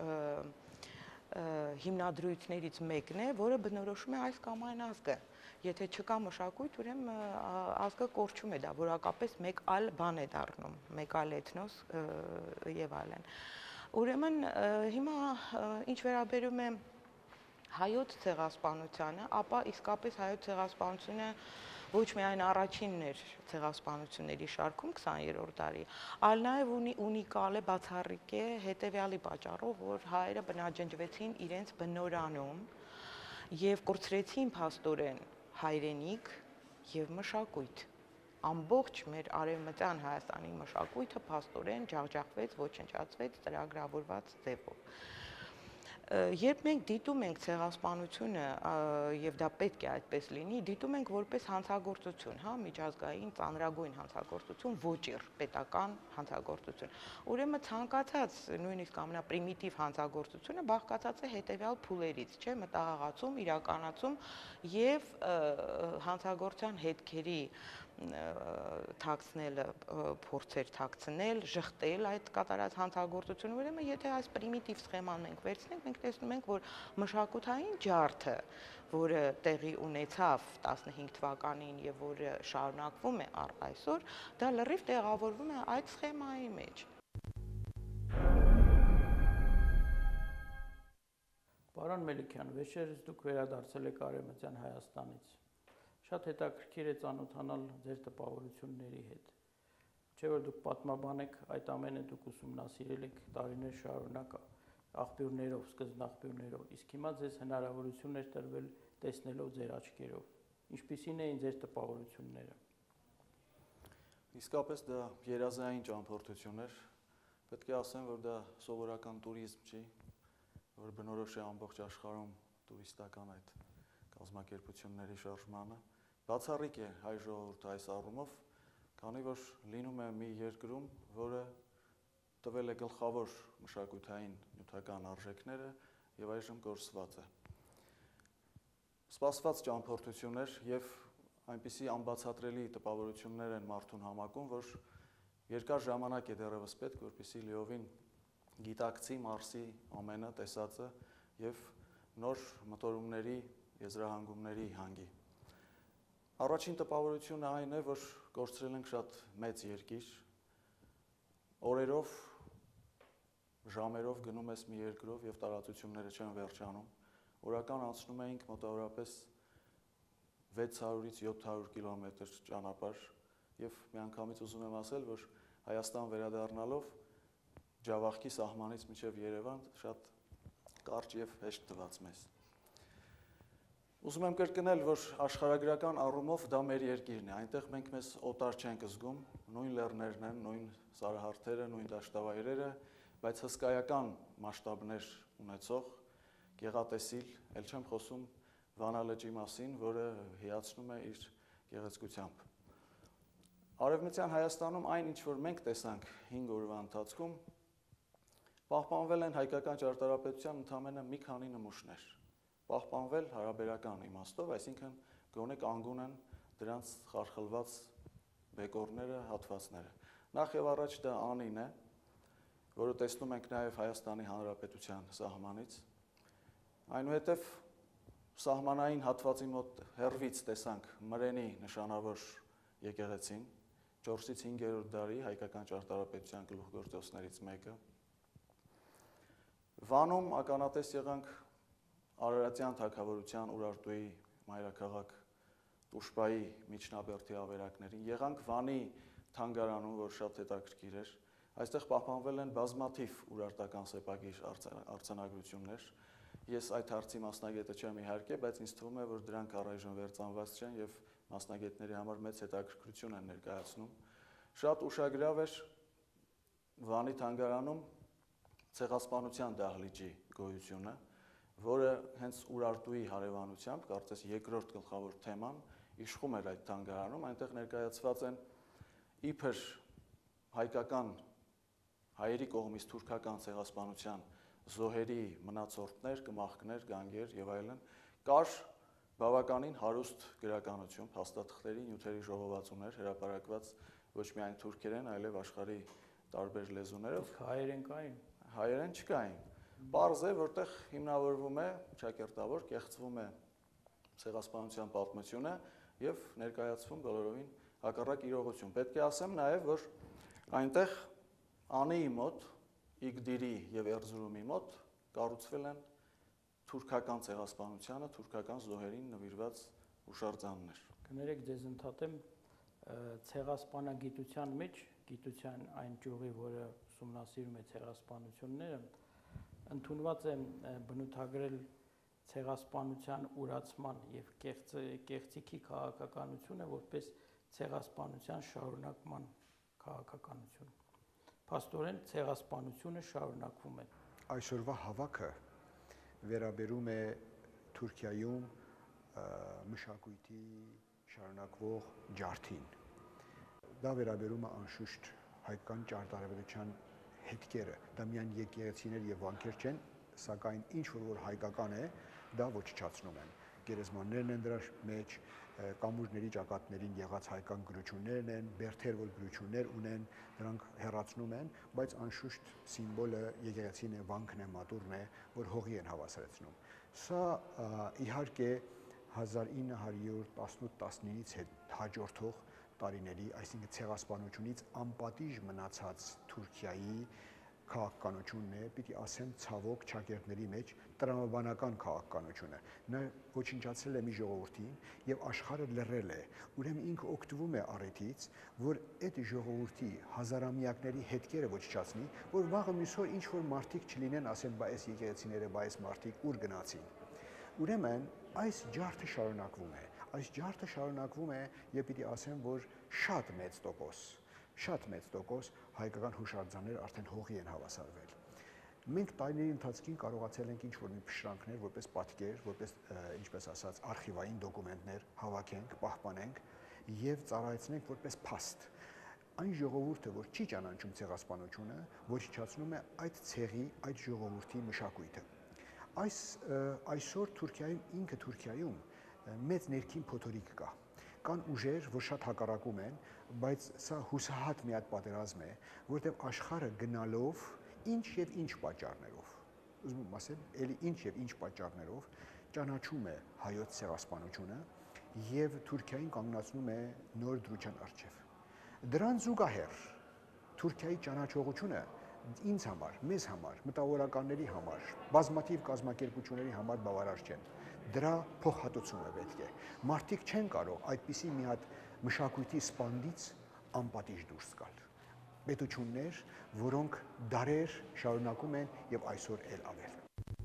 հիմնադրույթներից մեկն է, որը բնորոշում է այս կամ այն ազգը։ Եթե չկա մշակույթ, ուրեմն ազգը կորչում է, դա որակապես մեկ այլ բան է դառնում, մեկ այլ էթնոս եւ այլն։ Ուրեմն հիմա ինչ վերաբերում է հայոց ցեղասպանությանը, ապա իսկապես հայոց ցեղասպանությունը ոչ միայն առաջինն էր ցեղասպանությունների շարքում 20-րդ դարի, այլ նաև ունիկալ է, բացառիկ է հետևյալի պատճառով, որ հայերը բնաջնջվեցին իրենց բնորանում եւ կորցրեցին փաստորեն հայրենիք եւ մշակույթ։ Ամբողջ մեր արևմտյան Հայաստանի մշակույթը փաստորեն ջախջախվեց, ոչնչացվեց ծրագրավորված ձևով։ Երբ մենք դիտում ենք ցեղասպանությունը եւ դա պետք է այդպես լինի, դիտում ենք որպես հանցագործություն, հա, միջազգային ծանրագույն հանցագործություն, ոճիր, պետական հանցագործություն։ Ուրեմն ցանկացած նույնիսկ ամենապրիմիտիվ հանցագործությունը բաղկացած է հետեւյալ փուլերից, չէ՞, մտահղացում, իրականացում եւ հանցագործության հետքերի թաքցնելը, փորձեր թաքցնել, ժխտել այդ կատարած հանցագործությունը, ուրեմն եթե այս պրիմիտիվ սխեման մենք վերցնենք, մենք տեսնում ենք, որ մշակութային ջարդը, որը տեղի ունեցավ 15 թվականին եւ որը շարունակվում է առ այսօր, դա լրիվ տեղավորվում է այդ սխեմայի մեջ։ Պարոն Մելիքյան, վերջերս դուք վերադարձել եք Արևմտյան Հայաստանից։ Շատ հետաքրքիր է ծանոթանալ ձեր տպավորությունների հետ։ Չէ՞ որ դուք պատմաբան եք, այդ ամենը դուք ուսումնասիրել եք տարիներ շարունակ աղբյուրներով, սկզբնաղբյուրներով, իսկ հիմա ձեզ հնարավորություն էր տրվել տեսնելով ձեր աչքերով։ Ինչպիսին էին ձեր տպավորությունները։ Իսկապես դա երազային ճամփորդություն էր։ Պետք է ասեմ, որ դա սովորական տուրիզմ չի, որ բնորոշ է ամբողջ աշխարհում տուրիստական այդ կազմակերպությունների շարժմանը։ Բացառիկ է հայ ժողովուրդը այս առումով, քանի որ լինում է մի երկրում, որը տվել է գլխավոր մշակութային նյութական արժեքները եւ այժմ կորսված է։ Սպասված ճամփորդություններ եւ այնպիսի անբացատրելի տպավորություններ են մարդուն համակում, որ երկար ժամանակ է դեռևս պետք, որպեսզի լիովին գիտակցի Մարսի ամենը տեսածը եւ նոր մտորումների, եզրահանգումների հանգի։ Առաջին տպավորությունը այն է, որ կորցրել ենք շատ մեծ երկիր, օրերով, ժամերով գնում ես մի երկրով եւ տարածությունները չեն վերջանում, օրական անցնում էինք մոտավորապես 600-ից 700 կիլոմետր ճանապարհ եւ միանգամից ուզում եմ ասել, որ Հայաստան վերադառնալով Ջավախքի սահմանից մինչև Երևան շատ կարճ եւ հեշտ տված մեզ։ Ուզում եմ կրկնել, որ աշխարհագրական առումով դա մեր երկիրն է, այնտեղ մենք մեզ օտար չենք զգում, նույն լեռներն են, նույն սարահարթերը, նույն դաշտավայրերը, բայց հսկայական մասշտաբներ ունեցող գեղատեսիլ, ել չեմ խոսում Վանա լճի մասին, որը հիացնում է իր գեղեցկությամբ։ Արևմտյան Հայաստանում այն, ինչ որ մենք տեսանք 5 օրվա ընթացքում, պահպանվել են հայկական ճարտարապետության ընդամենը մի քանի նմուշներ։ Պահպանվել հարաբերական իմաստով, այսինքն գոնե կանգուն են դրանց խարխլված բեկորները, հատվածները։ Նախ եւ առաջ դա անին է, որը տեսնում ենք նաեւ Հայաստանի Հանրապետության սահմանից։ Այնուհետև սահմանային հատվածի մոտ հեռվից տեսանք Մրենի նշանավոր եկեղեցին, 4-ից 5-րդ դարի հայկական ճարտարապետության գլուխգործոցներից մեկը։ Վանում ականատես եղանք Արարատյան թագավորության Ուրարտուի մայրաքաղաք Տուշպայի միջնաբերդի ավերակներին, եղանք Վանի թանգարանում, որ շատ հետաքրքիր էր։ Այստեղ պահպանվել են բազմաթիվ urարտական սեպագիր արձանագրություններ։ Ես այդ հարցի մասնագետը չեմ իհարկե, բայց ինձ թվում է, որ դրանք առայժմ վերծանված չեն եւ մասնագետների համար մեծ հետաքրքրություն են ներկայացնում։ Շատ ուշագրավ էր Վանի թանգարանում ցեղասպանության դահլիճի գոյությունը, որը հենց Ուրարտուի հարևանությամբ, կարծես երկրորդ գլխավոր թեման, իշխում էր այդ թանգարանում, այնտեղ ներկայացված են իբր հայկական հայերի կողմից թուրքական ցեղասպանության զոհերի մնացորդներ, կմախքներ, գանգեր եւ այլն, կար բավականին հարուստ գրականություն, փաստաթղթերի, նյութերի ժողովածուներ, հրապարակված ոչ միայն թուրքերեն, այլև աշխարհի տարբեր լեզուներով։ Հայերեն կային։ Հայերեն չկային։ Պարզ է, որտեղ հիմնավորվում է ճակերտավոր, կեղծվում է ցեղասպանության պատմությունը եւ ներկայացվում բոլորովին հակառակ իրողություն։ Պետք է ասեմ նաեւ, որ այնտեղ Անիի մոտ, Իգդիրի եւ Էրզրումի մոտ կառուցվել են թուրքական ցեղասպանությանը, թուրքական զոհերին նվիրված հուշարձաններ։ Կներեք ձեզ ընդհատեմ ցեղասպանագիտության մեջ, գիտության այն ճյուղի, որը ուսումնասիրում է ցեղասպանությունները, ընդունված է բնութագրել ցեղասպանության ուրացման եւ կեղծիքի քաղաքականությունը որպես ցեղասպանության շարունակման քաղաքականություն։ Փաստորեն ցեղասպանությունը շարունակվում է։ Այսօրվա հավաքը վերաբերում է Թուրքիայում մշակույթի շարունակվող ջարդին։ Դա վերաբերում է անշուշտ հայկական ճարտարապետության հետքերը, դա միայն եկեղեցիներ եւ վանքեր չեն, սակայն ինչ որ հայկական է, դա ոչնչացնում են։ Գերեզմաններն են դրա մեջ, կամուրջների ճակատներին եղած հայկական գրություններն են, բերդեր որ գրություններ ունեն, դրանք հեռացնում են, բայց անշուշտ սիմվոլը եկեղեցին է, վանքն է, մատուրն է, որ հողի են հավասարեցնում։ Սա իհարկե 1918-19-ից հետ հաջորդող տարիների, այսինքն ցեղասպանությունից անպատիժ մնացած Թուրքիայի քաղաքականությունն է, պիտի ասեմ ցավոք ճակերտների մեջ տրամաբանական քաղաքականությունը։ Նա ոչնչացրել է մի ժողովրդին եւ աշխարհը լռել է։ Ուրեմն ինքը օգտվում է առիթից, որ այդ ժողովրդի հազարամյակների հետքերը ոչնչացնի, որ վաղը մյուս օր ինչ որ մարդիկ չլինեն, ասեն, բայ այս եկեղեցիները, բայ այս մարդիկ ուր գնացին։ Ուրեմն այս ջարդը շարունակվում է։ Այս ջարդը շարունակվում է, եւ պիտի ասեմ, որ շատ մեծ տոկոս հայկական հուշարձաններ արդեն հողի են հավասարվել։ Մենք տարիների ընթացքին կարողացել ենք ինչ-որ մի փշրանքներ, որպես պատկեր, որպես ինչպես ասած, արխիվային դոկումենտներ հավաքենք, պահպանենք եւ ծառայեցնենք որպես փաստ։ Այն ժողովուրդը, որ չի ճանաչում ցեղասպանությունը, ոչնչացնում է այդ ցեղի, այդ ժողովրդի մշակույթը։ Այսօր Թուրքիայում մեծ ներքին փոթորիկ կա։ Կան ուժեր, որ շատ հակառակում են, բայց սա հուսահատ մի հատ պատերազմ է, որտեղ աշխարհը գնալով ինչ եւ ինչ պատճառներով, ուզում եմ ասել, էլի ինչ եւ ինչ պատճառներով ճանաչում է հայոց ցեղասպանությունը եւ Թուրքիային կանգնացնում է նոր դրության առջեւ։ Դրան զուգահեռ Թուրքիայի ճանաչողությունը ինձ համար, մեզ համար, մտավորականների համար, բազմաթիվ կազմակերպությունների համար բավարար չեն։ Դրա փոխհատուցումը պետք է։ Մարդիկ չեն կարող այդպիսի մի հատ մշակույթի սպանդից անպատիժ դուրս գալ։ Պետություններ, որոնք դարեր շարունակում են եւ այսօր էլ ավել։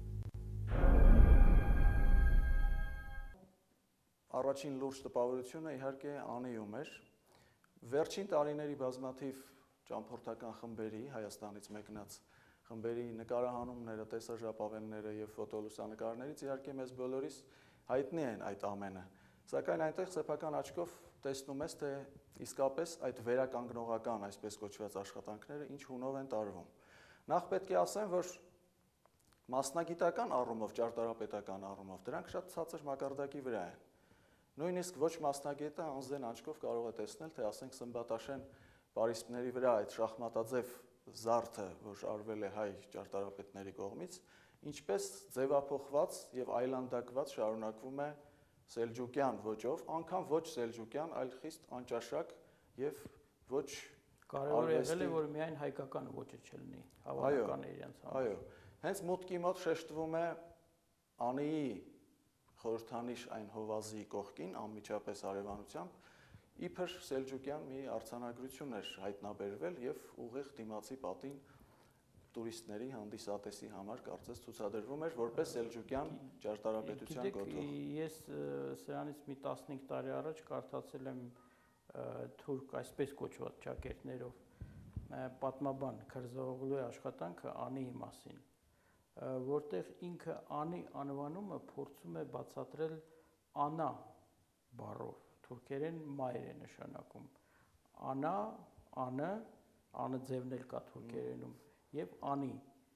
Առաջին լուրջ տպավորությունը իհարկե անիում էր։ Վերջին տարիների բազմաթիվ ճամփորդական խմբերի, Հայաստանից մեկնած խմբերի նկարահանումները, տեսաժապավենները եւ ֆոտոլուսանկարներից իհարկե մեզ բոլորիս հայտնի են այդ ամենը։ Սակայն այնտեղ սեփական աչքով տեսնում ես, թե իսկապես այդ վերականգնողական, այսպես կոչված աշխատանքները ինչ հունով են տարվում։ Նախ պետք է ասեմ, որ մասնագիտական առումով, ճարտարապետական առումով դրանք շատ ցածր մակարդակի վրա են։ Նույնիսկ ոչ մասնագետը անզեն աչքով կարող է տեսնել, թե ասենք Սմբատաշեն պարիսպների վրա այդ շախմատաձև զարդը, որ արվել է հայ ճարտարապետների կողմից, ինչպես ձևափոխված եւ այլանդակված շարունակվում է սելջուկյան ոճով, անգամ ոչ սելջուկյան, այլ խիստ անճաշակ եւ ոչ կարևոր եղել է, որ միայն հայկական ոճը չլինի, հավանական է իրենց համար։ Այո, հենց մուտքի մոտ շեշտվում է անիի խորհրդանիշ այն հովազի կողքին, անմիջապես արևանությամբ, իբր սելջուկյան մի արձանագրություն էր հայտնաբերվել եւ ուղիղ դիմացի պատին տուրիստների հանդիսատեսի համար կարծես ցուցադրվում էր որպես սելջուկյան ճարտարապետության գոտող։ Ես սրանից մի 15 տարի առաջ կարդացել եմ թուրք այսպես կոչված ճակերտներով պատմաբան Քրզօղլուի աշխատանքը Անիի մասին, որտեղ ինքը Անի անվանումը փորձում է բացատրել Անա բառով, թուրքերեն մայր է նշանակում, Անա, Անը, Անը ձևն էլ կա թուրքերենում եւ Անի,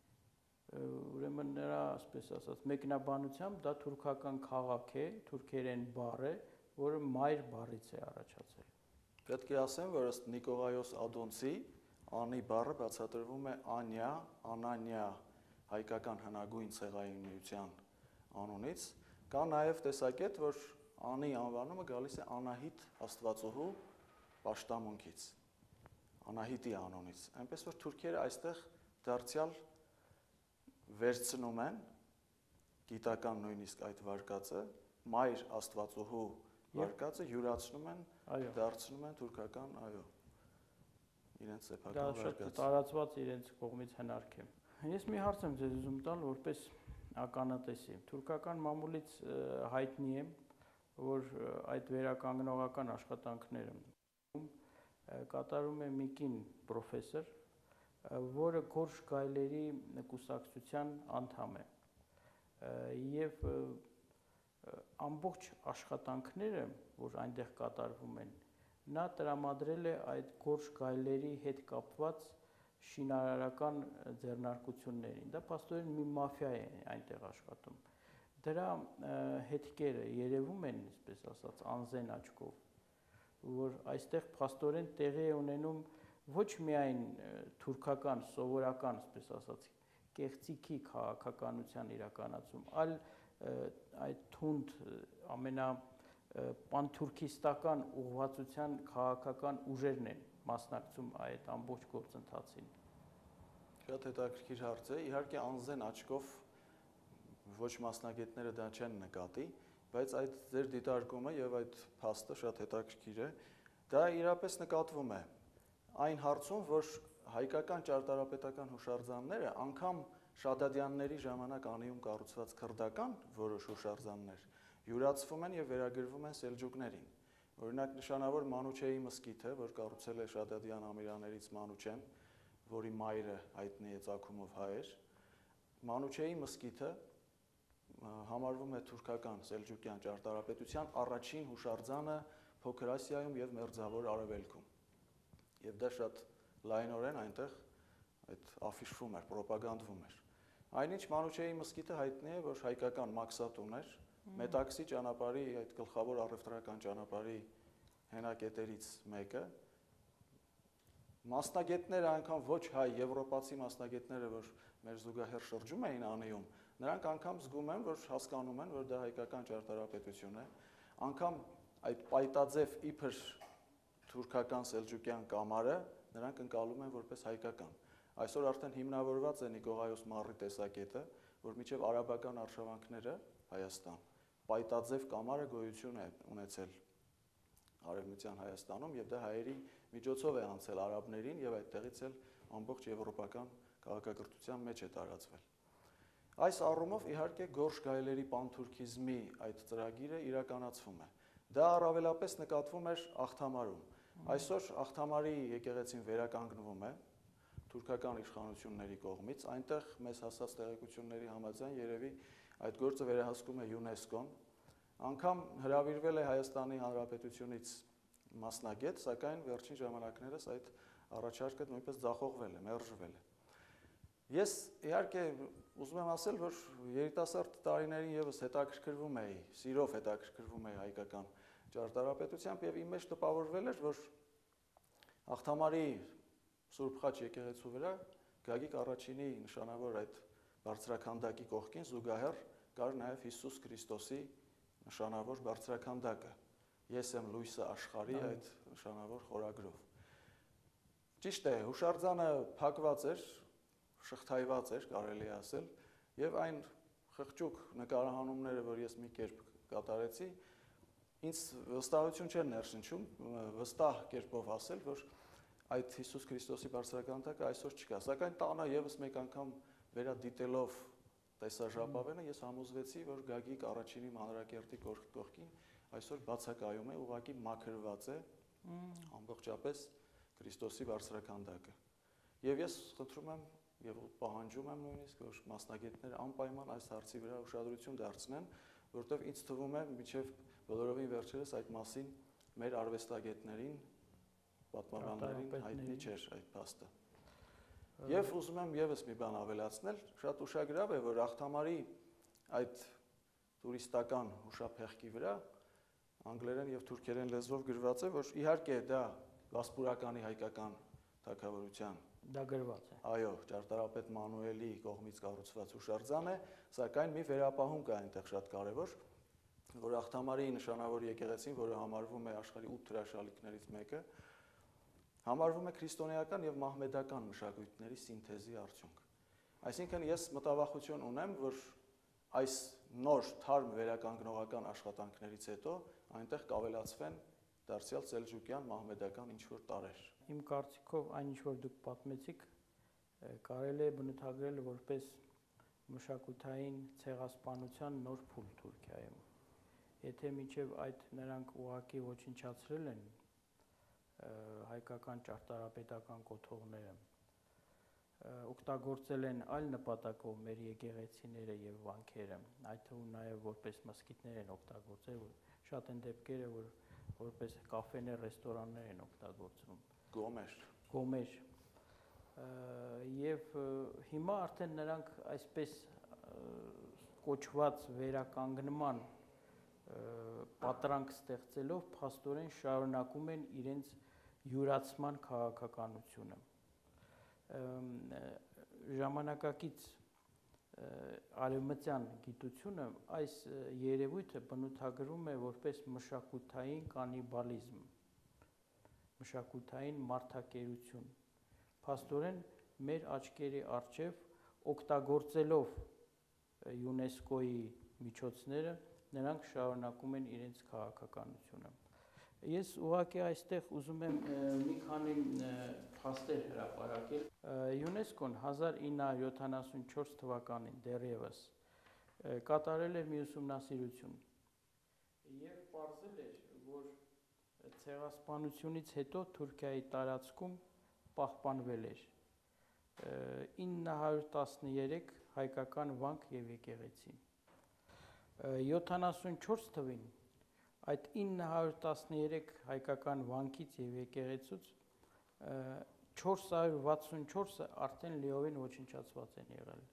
ուրեմն նրա, ասպես ասած, մեկնաբանությամբ դա թուրքական քաղաք է, թուրքերեն բառ է, որը մայր բառից է առաջացել։ Պետք է ասեմ, որ ըստ Նիկողայոս Ադոնցի Անի բառը բացատրվում է Անյա, Անանյա հայկական հնագույն ցեղային միության անունից, կա նաև տեսակետ, որ Անի անվանումը գալիս է Անահիտ աստվածուհու պաշտամունքից, Անահիտի անունից, այնպես որ թուրքերը այստեղ դարձյալ վերցնում են գիտական նույնիսկ այդ վարկածը, մայր աստվածուհու վարկածը յուրացնում են, դարձնում են թուրքական, այո, իրենց սեփական վարկած։ Դա շատ տարածված իրենց կողմից հնարք է։ Ես մի հարց եմ ձեզ ուզում տալ որպես ականատեսի։ Թուրքական մամուլից հայտնի է, որ այդ վերականգնողական աշխատանքները կատարում է մի կին պրոֆեսոր, որը Գորշ գայլերի կուսակցության անդամ է։ Եվ ամբողջ աշխատանքները, որ այնտեղ կատարվում են, նա տրամադրել է այդ Գորշ գայլերի հետ կապված շինարարական ձեռնարկություններին։ Դա փաստորեն մի մաֆիա է այնտեղ աշխատում։ Դրա հետքերը երևում են, այսպես ասած, անզեն աչքով, որ այստեղ փաստորեն տեղի է ունենում ոչ միայն թուրքական, սովորական, այսպես ասած, կեղծիքի քաղաքականության իրականացում, այլ այդ թունդ ամենապանթուրքիստական ուղղվածության քաղաքական ուժերն են մասնակցում այդ ամբողջ գործընթացին։ Շատ հետաքրքիր հարց է, իհարկե անզեն աչքով ոչ մասնագետները դա չեն նկատի, բայց այդ ձեր դիտարկումը եւ այդ փաստը շատ հետաքրքիր է։ Դա իրապես նկատվում է այն հարցում, որ հայկական ճարտարապետական հուշարձանները անգամ Շադադյանների ժամանակ Անիում կառուցված քրդական որոշ հուշարձաններ յուրացվում են եւ վերագրվում են սելջուկներին։ Օրինակ նշանավոր Մանուչեի մզկիթը, որ կառուցել է Շադադյան ամիրաներից Մանուչեն, որի մայրը հայտնի է ծագումով հայ էր, Մանուչեի մզկիթը համարվում է թուրքական սելջուկյան ճարտարապետության առաջին հուշարձանը Փոքր Ասիայում եւ Մերձավոր Արևելքում։ Եվ դա շատ լայնորեն այնտեղ այդ աֆիշվում էր, պրոպագանդվում էր։ Այնինչ Մանուչեի մզկիթը հայտնի է, որ հայկական մաքսատուն էր, Մետաքսի ճանապարհի այդ գլխավոր առևտրական ճանապարհի հենակետերից մեկը։ Մասնագետները, անգամ ոչ հայ, եվրոպացի մասնագետները, որ մեր զուգահեռ շրջում էին անիում, նրանք անգամ զգում են, որ հասկանում են, որ դա հայկական ճարտարապետություն է, անգամ այդ պայտաձև իբր թուրքական սելջուկյան կամարը նրանք ընկալում են որպես հայկական։ Այսօր արդեն հիմնավորված է Նիկողայոս Մարի տեսակետը, որ մինչև արաբական արշավանքները Հայաստան, պայտաձև կամարը գոյություն է ունեցել Արևմտյան Հայաստանում եւ դա հայերի միջոցով է անցել արաբներին եւ այդտեղից էլ ամբողջ եվրոպական քաղաքակրթության մեջ է տարածվել։ Այս առումով իհարկե գորշ գայլերի պանթուրքիզմի այդ ծրագիրը իրականացվում է։ Դա առավելապես նկատվում էր Աղթամարում։ Այսօր Աղթամարի եկեղեցին վերականգնվում է թուրքական իշխանությունների կողմից, այնտեղ մեզ հասած տեղեկությունների համաձայն երևի այդ գործը վերահսկում է ՅՈՒՆԵՍԿՕ-ն, անգամ հրավիրվել է Հայաստանի Հանրապետությունից մասնագետ, սակայն վերջին ժամանակներս այդ առաջարկը նույնպես ձախողվել է, մերժվել է։ Ես իհարկե ուզում եմ ասել, որ երիտասարդ տարիներին եւս հետաքրքրվում էի, սիրով հետաքրքրվում էի հայկական ճարտարապետությամբ եւ իմ մեջ տպավորվել էր, որ Աղթամարի Սուրբ Խաչ եկեղեցու վրա Գագիկ առաջինի նշանավոր այդ բարձրաքանդակի կողքին զուգահեռ կար նաև Հիսուս Քրիստոսի նշանավոր բարձրաքանդակը։ Ես եմ լույսը աշխարհի այդ նշանավոր խորագրով։ Ճիշտ է, հուշարձանը փակված էր, շղթայված էր, կարելի է ասել, եւ այն խղճուկ նկարահանումները, որ ես մի կերպ կատարեցի, ինձ վստահություն չեն ներշնչում, վստահ կերպով ասել, որ այդ Հիսուս Քրիստոսի բարձրաքանդակը այսօր չկա, սակայն տանը եւս մեկ անգամ վերադիտելով տեսաժապավենը ես համոզվեցի, որ Գագիկ առաջինի մանրակերտի կողքին այսօր բացակայում է, ուղղակի մաքրված է ամբողջապես Քրիստոսի բարձրաքանդակը։ Եվ ես խնդրում եմ եւ պահանջում եմ նույնիսկ, որ մասնագետները անպայման այս հարցի վրա ուշադրություն դարձնեն, որտեղ ինձ թվում է մինչեւ բոլորովին վերջերս այդ մասին մեր արվեստագետներին, պատմաբաններին հայտնի չէր այդ փաստը։ Եվ ուզում եմ եւս մի բան ավելացնել, շատ ուշագրավ է, որ Աղթամարի այդ տուրիստական հուշափեղկի վրա անգլերեն եւ թուրքերեն լեզվով գրված է, որ իհարկե դա Գասպուրականի հայկական թագավորության դա գրված է։ Այո, ճարտարապետ Մանուելի կողմից կառուցված հուշարձան է, սակայն մի վերապահում կա այնտեղ շատ կարեւոր, որ Աղթամարի նշանավոր եկեղեցին, որը համարվում է աշխարհի 8 հրաշալիքներից մեկը, համարվում է քրիստոնեական եւ մահմեդական մշակույթների սինթեզի արդյունք։ Այսինքն ես մտավախություն ունեմ, որ այս նոր թարմ վերականգնողական աշխատանքներից հետո այնտեղ կավելացվեն դարձյալ սելջուկյան մահմեդական ինչ-որ տարրեր։ Իմ կարծիքով այն ինչ որ դուք պատմեցիք, կարելի է բնութագրել որպես մշակութային ցեղասպանության նոր փուլ Թուրքիայում։ Եթե մինչև այդ նրանք ուղղակի ոչնչացրել են հայկական ճարտարապետական կոթողները, օգտագործել են այլ նպատակով մեր եկեղեցիները եւ վանքերը, այդ թվում նաեւ որպես մզկիթներ են օգտագործել, շատ են դեպքերը, որ որպես կաֆեներ, ռեստորաններ են օգտագործվում։ Գոմեր։ Եվ հիմա արդեն նրանք այսպես կոչված վերականգնման պատրանք ստեղծելով փաստորեն շարունակում են իրենց յուրացման քաղաքականությունը։ Ժամանակակից արևմտյան գիտությունը այս երևույթը բնութագրում է որպես մշակութային կանիբալիզմ, մշակութային մարդակերություն։ Փաստորեն մեր աչքերի առջև օգտագործելով ՅՈՒՆԵՍԿՕ-ի միջոցները նրանք շարունակում են իրենց քաղաքականությունը։ Ես ուղղակի այստեղ ուզում եմ մի քանի փաստեր հրապարակել։ ՅՈՒՆԵՍԿՕ-ն 1974 թվականին դեռևս կատարել էր մի ուսումնասիրություն Եվ պարզել էր, որ ցեղասպանությունից հետո Թուրքիայի տարածքում պահպանվել էր 913 հայկական վանք եւ եկեղեցի։ 74 թվին այդ 913 հայկական վանքից եւ եկեղեցուց 464-ը արդեն լիովին ոչնչացված են եղել։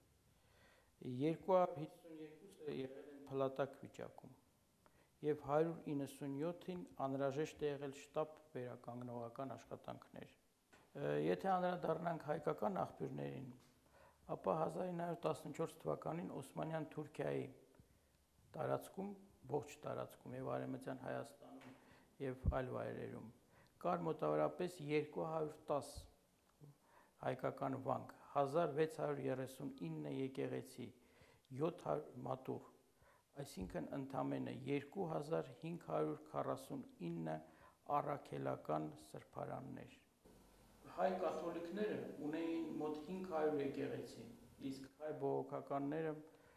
252-ը եղել են փլատակ վիճակում եւ 197-ին անհրաժեշտ է եղել շտապ վերականգնողական աշխատանքներ։ Եթե անդրադառնանք հայկական աղբյուրներին, ապա 1914 թվականին Օսմանյան Թուրքիայի տարածքում, ողջ տարածքում եւ Արևմտյան Հայաստանում եւ այլ վայրերում կար մոտավորապես 210 հայկական վանք, 1639 եկեղեցի, 700 մատուռ, այսինքն ընդամենը 2549 առաքելական սրբարաններ։ Հայ կաթոլիկները ունեին մոտ 500 եկեղեցի, իսկ հայ բողոքականները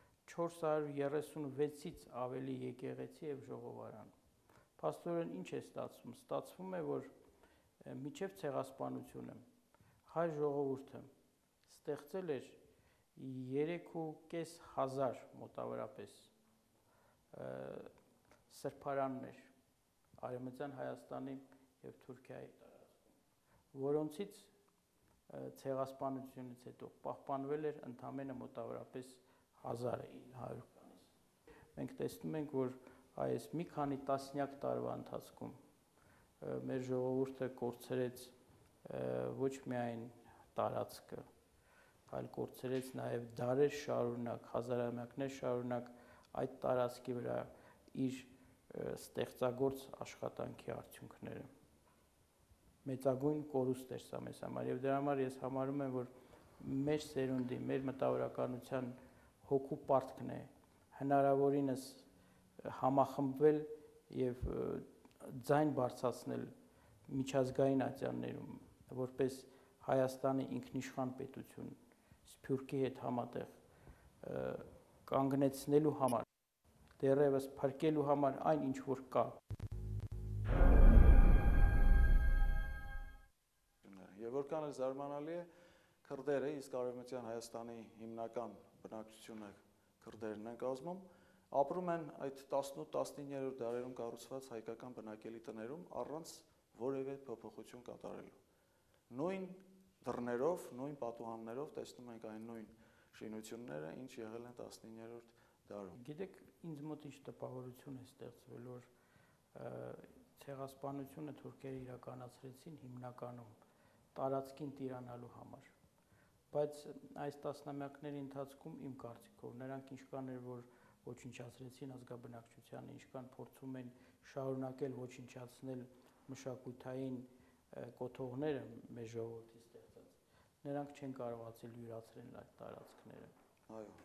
436-ից ավելի եկեղեցի եւ ժողովարան։ Փաստորեն ինչ է ստացվում։ Ստացվում է, որ միջև ցեղասպանությունը հայ ժողովուրդը ստեղծել էր 3500 մոտավորապես սրբարաններ Արևմտյան Հայաստանի եւ Թուրքիայի տարածքում, որոնցից ցեղասպանությունից հետո պահպանվել էր ընդամենը մոտավորապես 1900 քանիս։ Մենք տեսնում ենք, որ այս մի քանի տասնյակ տարվա ընթացքում մեր ժողովուրդը կորցրեց ոչ միայն տարածքը, այլ կորցրեց նաև դարեր շարունակ, հազարամյակներ շարունակ այդ տարածքի վրա իր ստեղծագործ աշխատանքի արդյունքները։ Մեծագույն կորուստ էր սա մեզ համար եւ դրա համար ես համարում եմ, որ մեր սերունդի, մեր մտավորականության հոգու պարտքն է հնարավորինս համախմբվել եւ ձայն բարձրացնել միջազգային ատյաններում, որպես Հայաստանի ինքնիշխան պետություն Սփյուռքի հետ համատեղ կանգնեցնելու համար, դեռևս փրկելու համար այն ինչ որ կա։ Եվ որքան էլ զարմանալի է, քրդերը, իսկ Արևմտյան Հայաստանի հիմնական բնակչությունը քրդերն են կազմում, ապրում են այդ 18-19-րդ դարերում կառուցված հայկական բնակելի տներում առանց որևէ փոփոխություն կատարելու։ Նույն դռներով, նույն պատուհաններով տեսնում ենք այն նույն շինությունները, ինչ եղել են 19-րդ դարում։ Գիտեք, ինձ մոտ ինչ տպավորություն է ստեղծվել, որ ցեղասպանությունը թուրքերը իրականացրեցին հիմնականում տարածքին տիրանալու համար։ Բայց այս տասնամյակների ընթացքում իմ կարծիքով նրանք ինչքան էր որ ոչնչացրեցին ազգաբնակչությանը, ինչքան փորձում են շարունակել ոչնչացնել մշակութային կոթողները մեր ժողովրդի ստեղծած, նրանք չեն կարողացել յուրացնել այդ տարածքները։ Այո։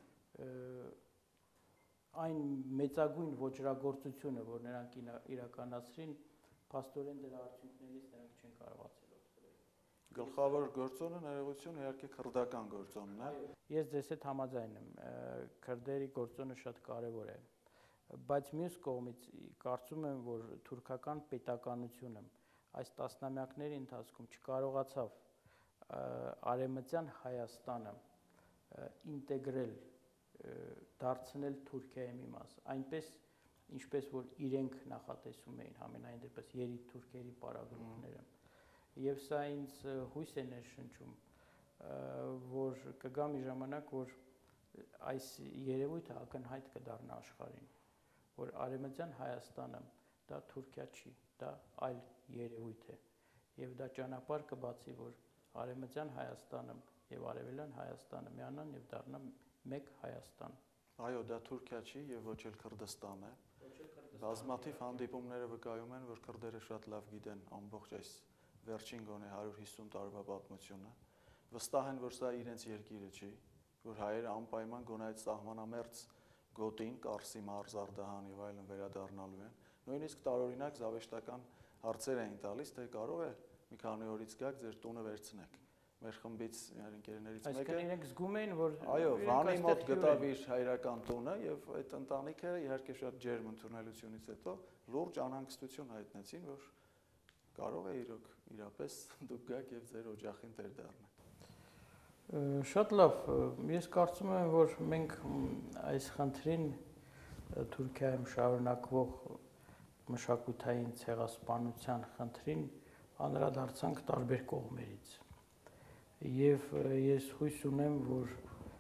Այն մեծագույն ոճրագործությունը, որ նրանք իրականացրին, փաստորեն դրա արդյունքներից նրանք չեն կարողացել օգտվել։ Գլխավոր գործոնը ներողություն իհարկե քրդական գործոնն է։ Ես ձեզ հետ համաձայն եմ, քրդերի գործոնը շատ կարևոր է, բայց մյուս կողմից կարծում եմ, որ թուրքական պետականությունը այս տասնամյակների ընթացքում չկարողացավ Արևմտյան Հայաստանը ինտեգրել, դարձնել Թուրքիայի մի մաս, այնպես ինչպես որ իրենք նախատեսում էին համենայն դեպս երիտ թուրքերի պարագլուխները։ Եվ սա ինձ հույս է ներշնչում, որ կգա մի ժամանակ, որ այս երևույթը ակնհայտ կդառնա աշխարհին, որ Արևմտյան Հայաստանը դա Թուրքիա չի, դա այլ երևույթ է, եւ դա ճանապարհ կբացի, որ Արևմտյան Հայաստանը եւ Արևելյան Հայաստանը միանան եւ դառնան մեկ Հայաստան։ Այո, դա Թուրքիա չի եւ ոչ էլ Քրդստան է։ Բազմաթիվ հանդիպումները վկայում են, որ քրդերը շատ լավ գիտեն ամբողջ այս վերջին գոնե 150 տարվա պատմությունը, վստահ են, որ սա իրենց երկիրը չի, որ հայերը անպայման գոնե այդ սահմանամերձ գոտին, Կարսի մարզ, Արդահան եւ այլն վերադառնալու են։ Նույնիսկ տարօրինակ զավեշտական հարցեր էին տալիս, թե կարող է մի քանի օրից գաք ձեր տունը վերցնեք։ մեր խմբից մեր ընկերներից մեկը։ Այսինքն իրենք զգում էին, որ այո, Վանի մոտ գտավ իր հայրական տունը եւ այդ ընտանիքը իհարկե շատ ջերմ ընդունելությունից հետո լուրջ անհանգստություն հայտնեցին, որ կարող է իրապես դուք գաք եւ ձեր օջախին տեր դառնաք։ Շատ լավ, ես կարծում եմ, որ մենք այս խնդրին Թուրքիայում շարունակվող մշակութային ցեղասպանության խնդրին անդրադարձանք տարբեր կողմերից։ Եվ ես հույս ունեմ, որ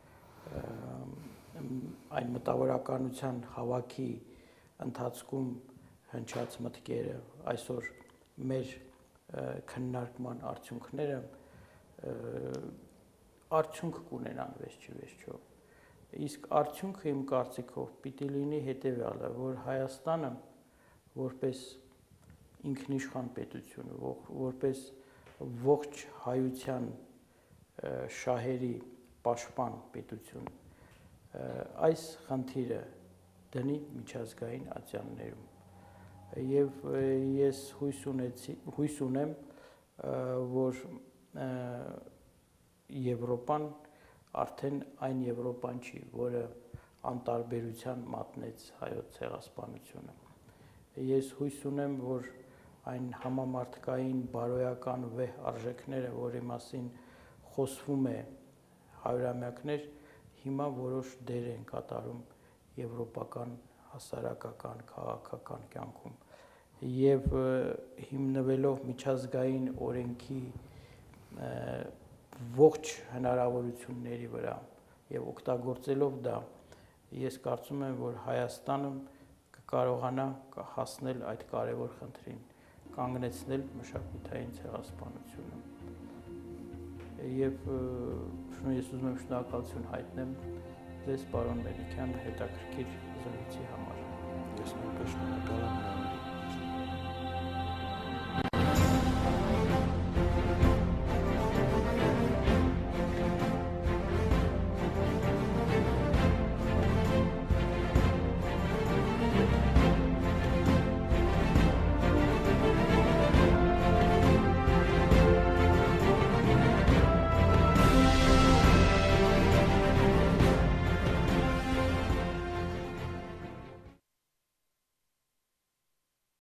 այն մտավորականության հավաքի ընթացքում հնչած մտքերը, այսօր մեր քննարկման արդյունքները արդյունք կունենան վերջիվերջո։ Իսկ արդյունքը իմ կարծիքով պիտի լինի հետևյալը, որ Հայաստանը որպես ինքնիշխան պետություն, որպես ողջ հայության շահերի պաշտպան պետություն այս խնդիրը դնի միջազգային ատյաններում եւ ես հույս ունեմ, որ Եվրոպան արդեն այն Եվրոպան չի, որը անտարբերության մատնեց հայոց ցեղասպանությունը։ Ես հույս ունեմ, որ այն համամարտկային բարոյական վեհ արժեքները, որի մասին խոսվում է հարյուրամյակներ, հիմա որոշ դեր են կատարում եվրոպական հասարակական քաղաքական կյանքում եւ հիմնվելով միջազգային օրենքի ողջ հնարավորությունների վրա եւ օգտագործելով դա, ես կարծում եմ, որ Հայաստանը կկարողանա հասնել այդ կարևոր խնդրին, կանգնեցնել մշակութային ցեղասպանությունը։ Եվ ես ուզում եմ շնորհակալություն հայտնեմ ձեզ, պարոն Մելիքյան, հետաքրքիր զրույցի համար։ Ես նույնպես շնորհակալ եմ։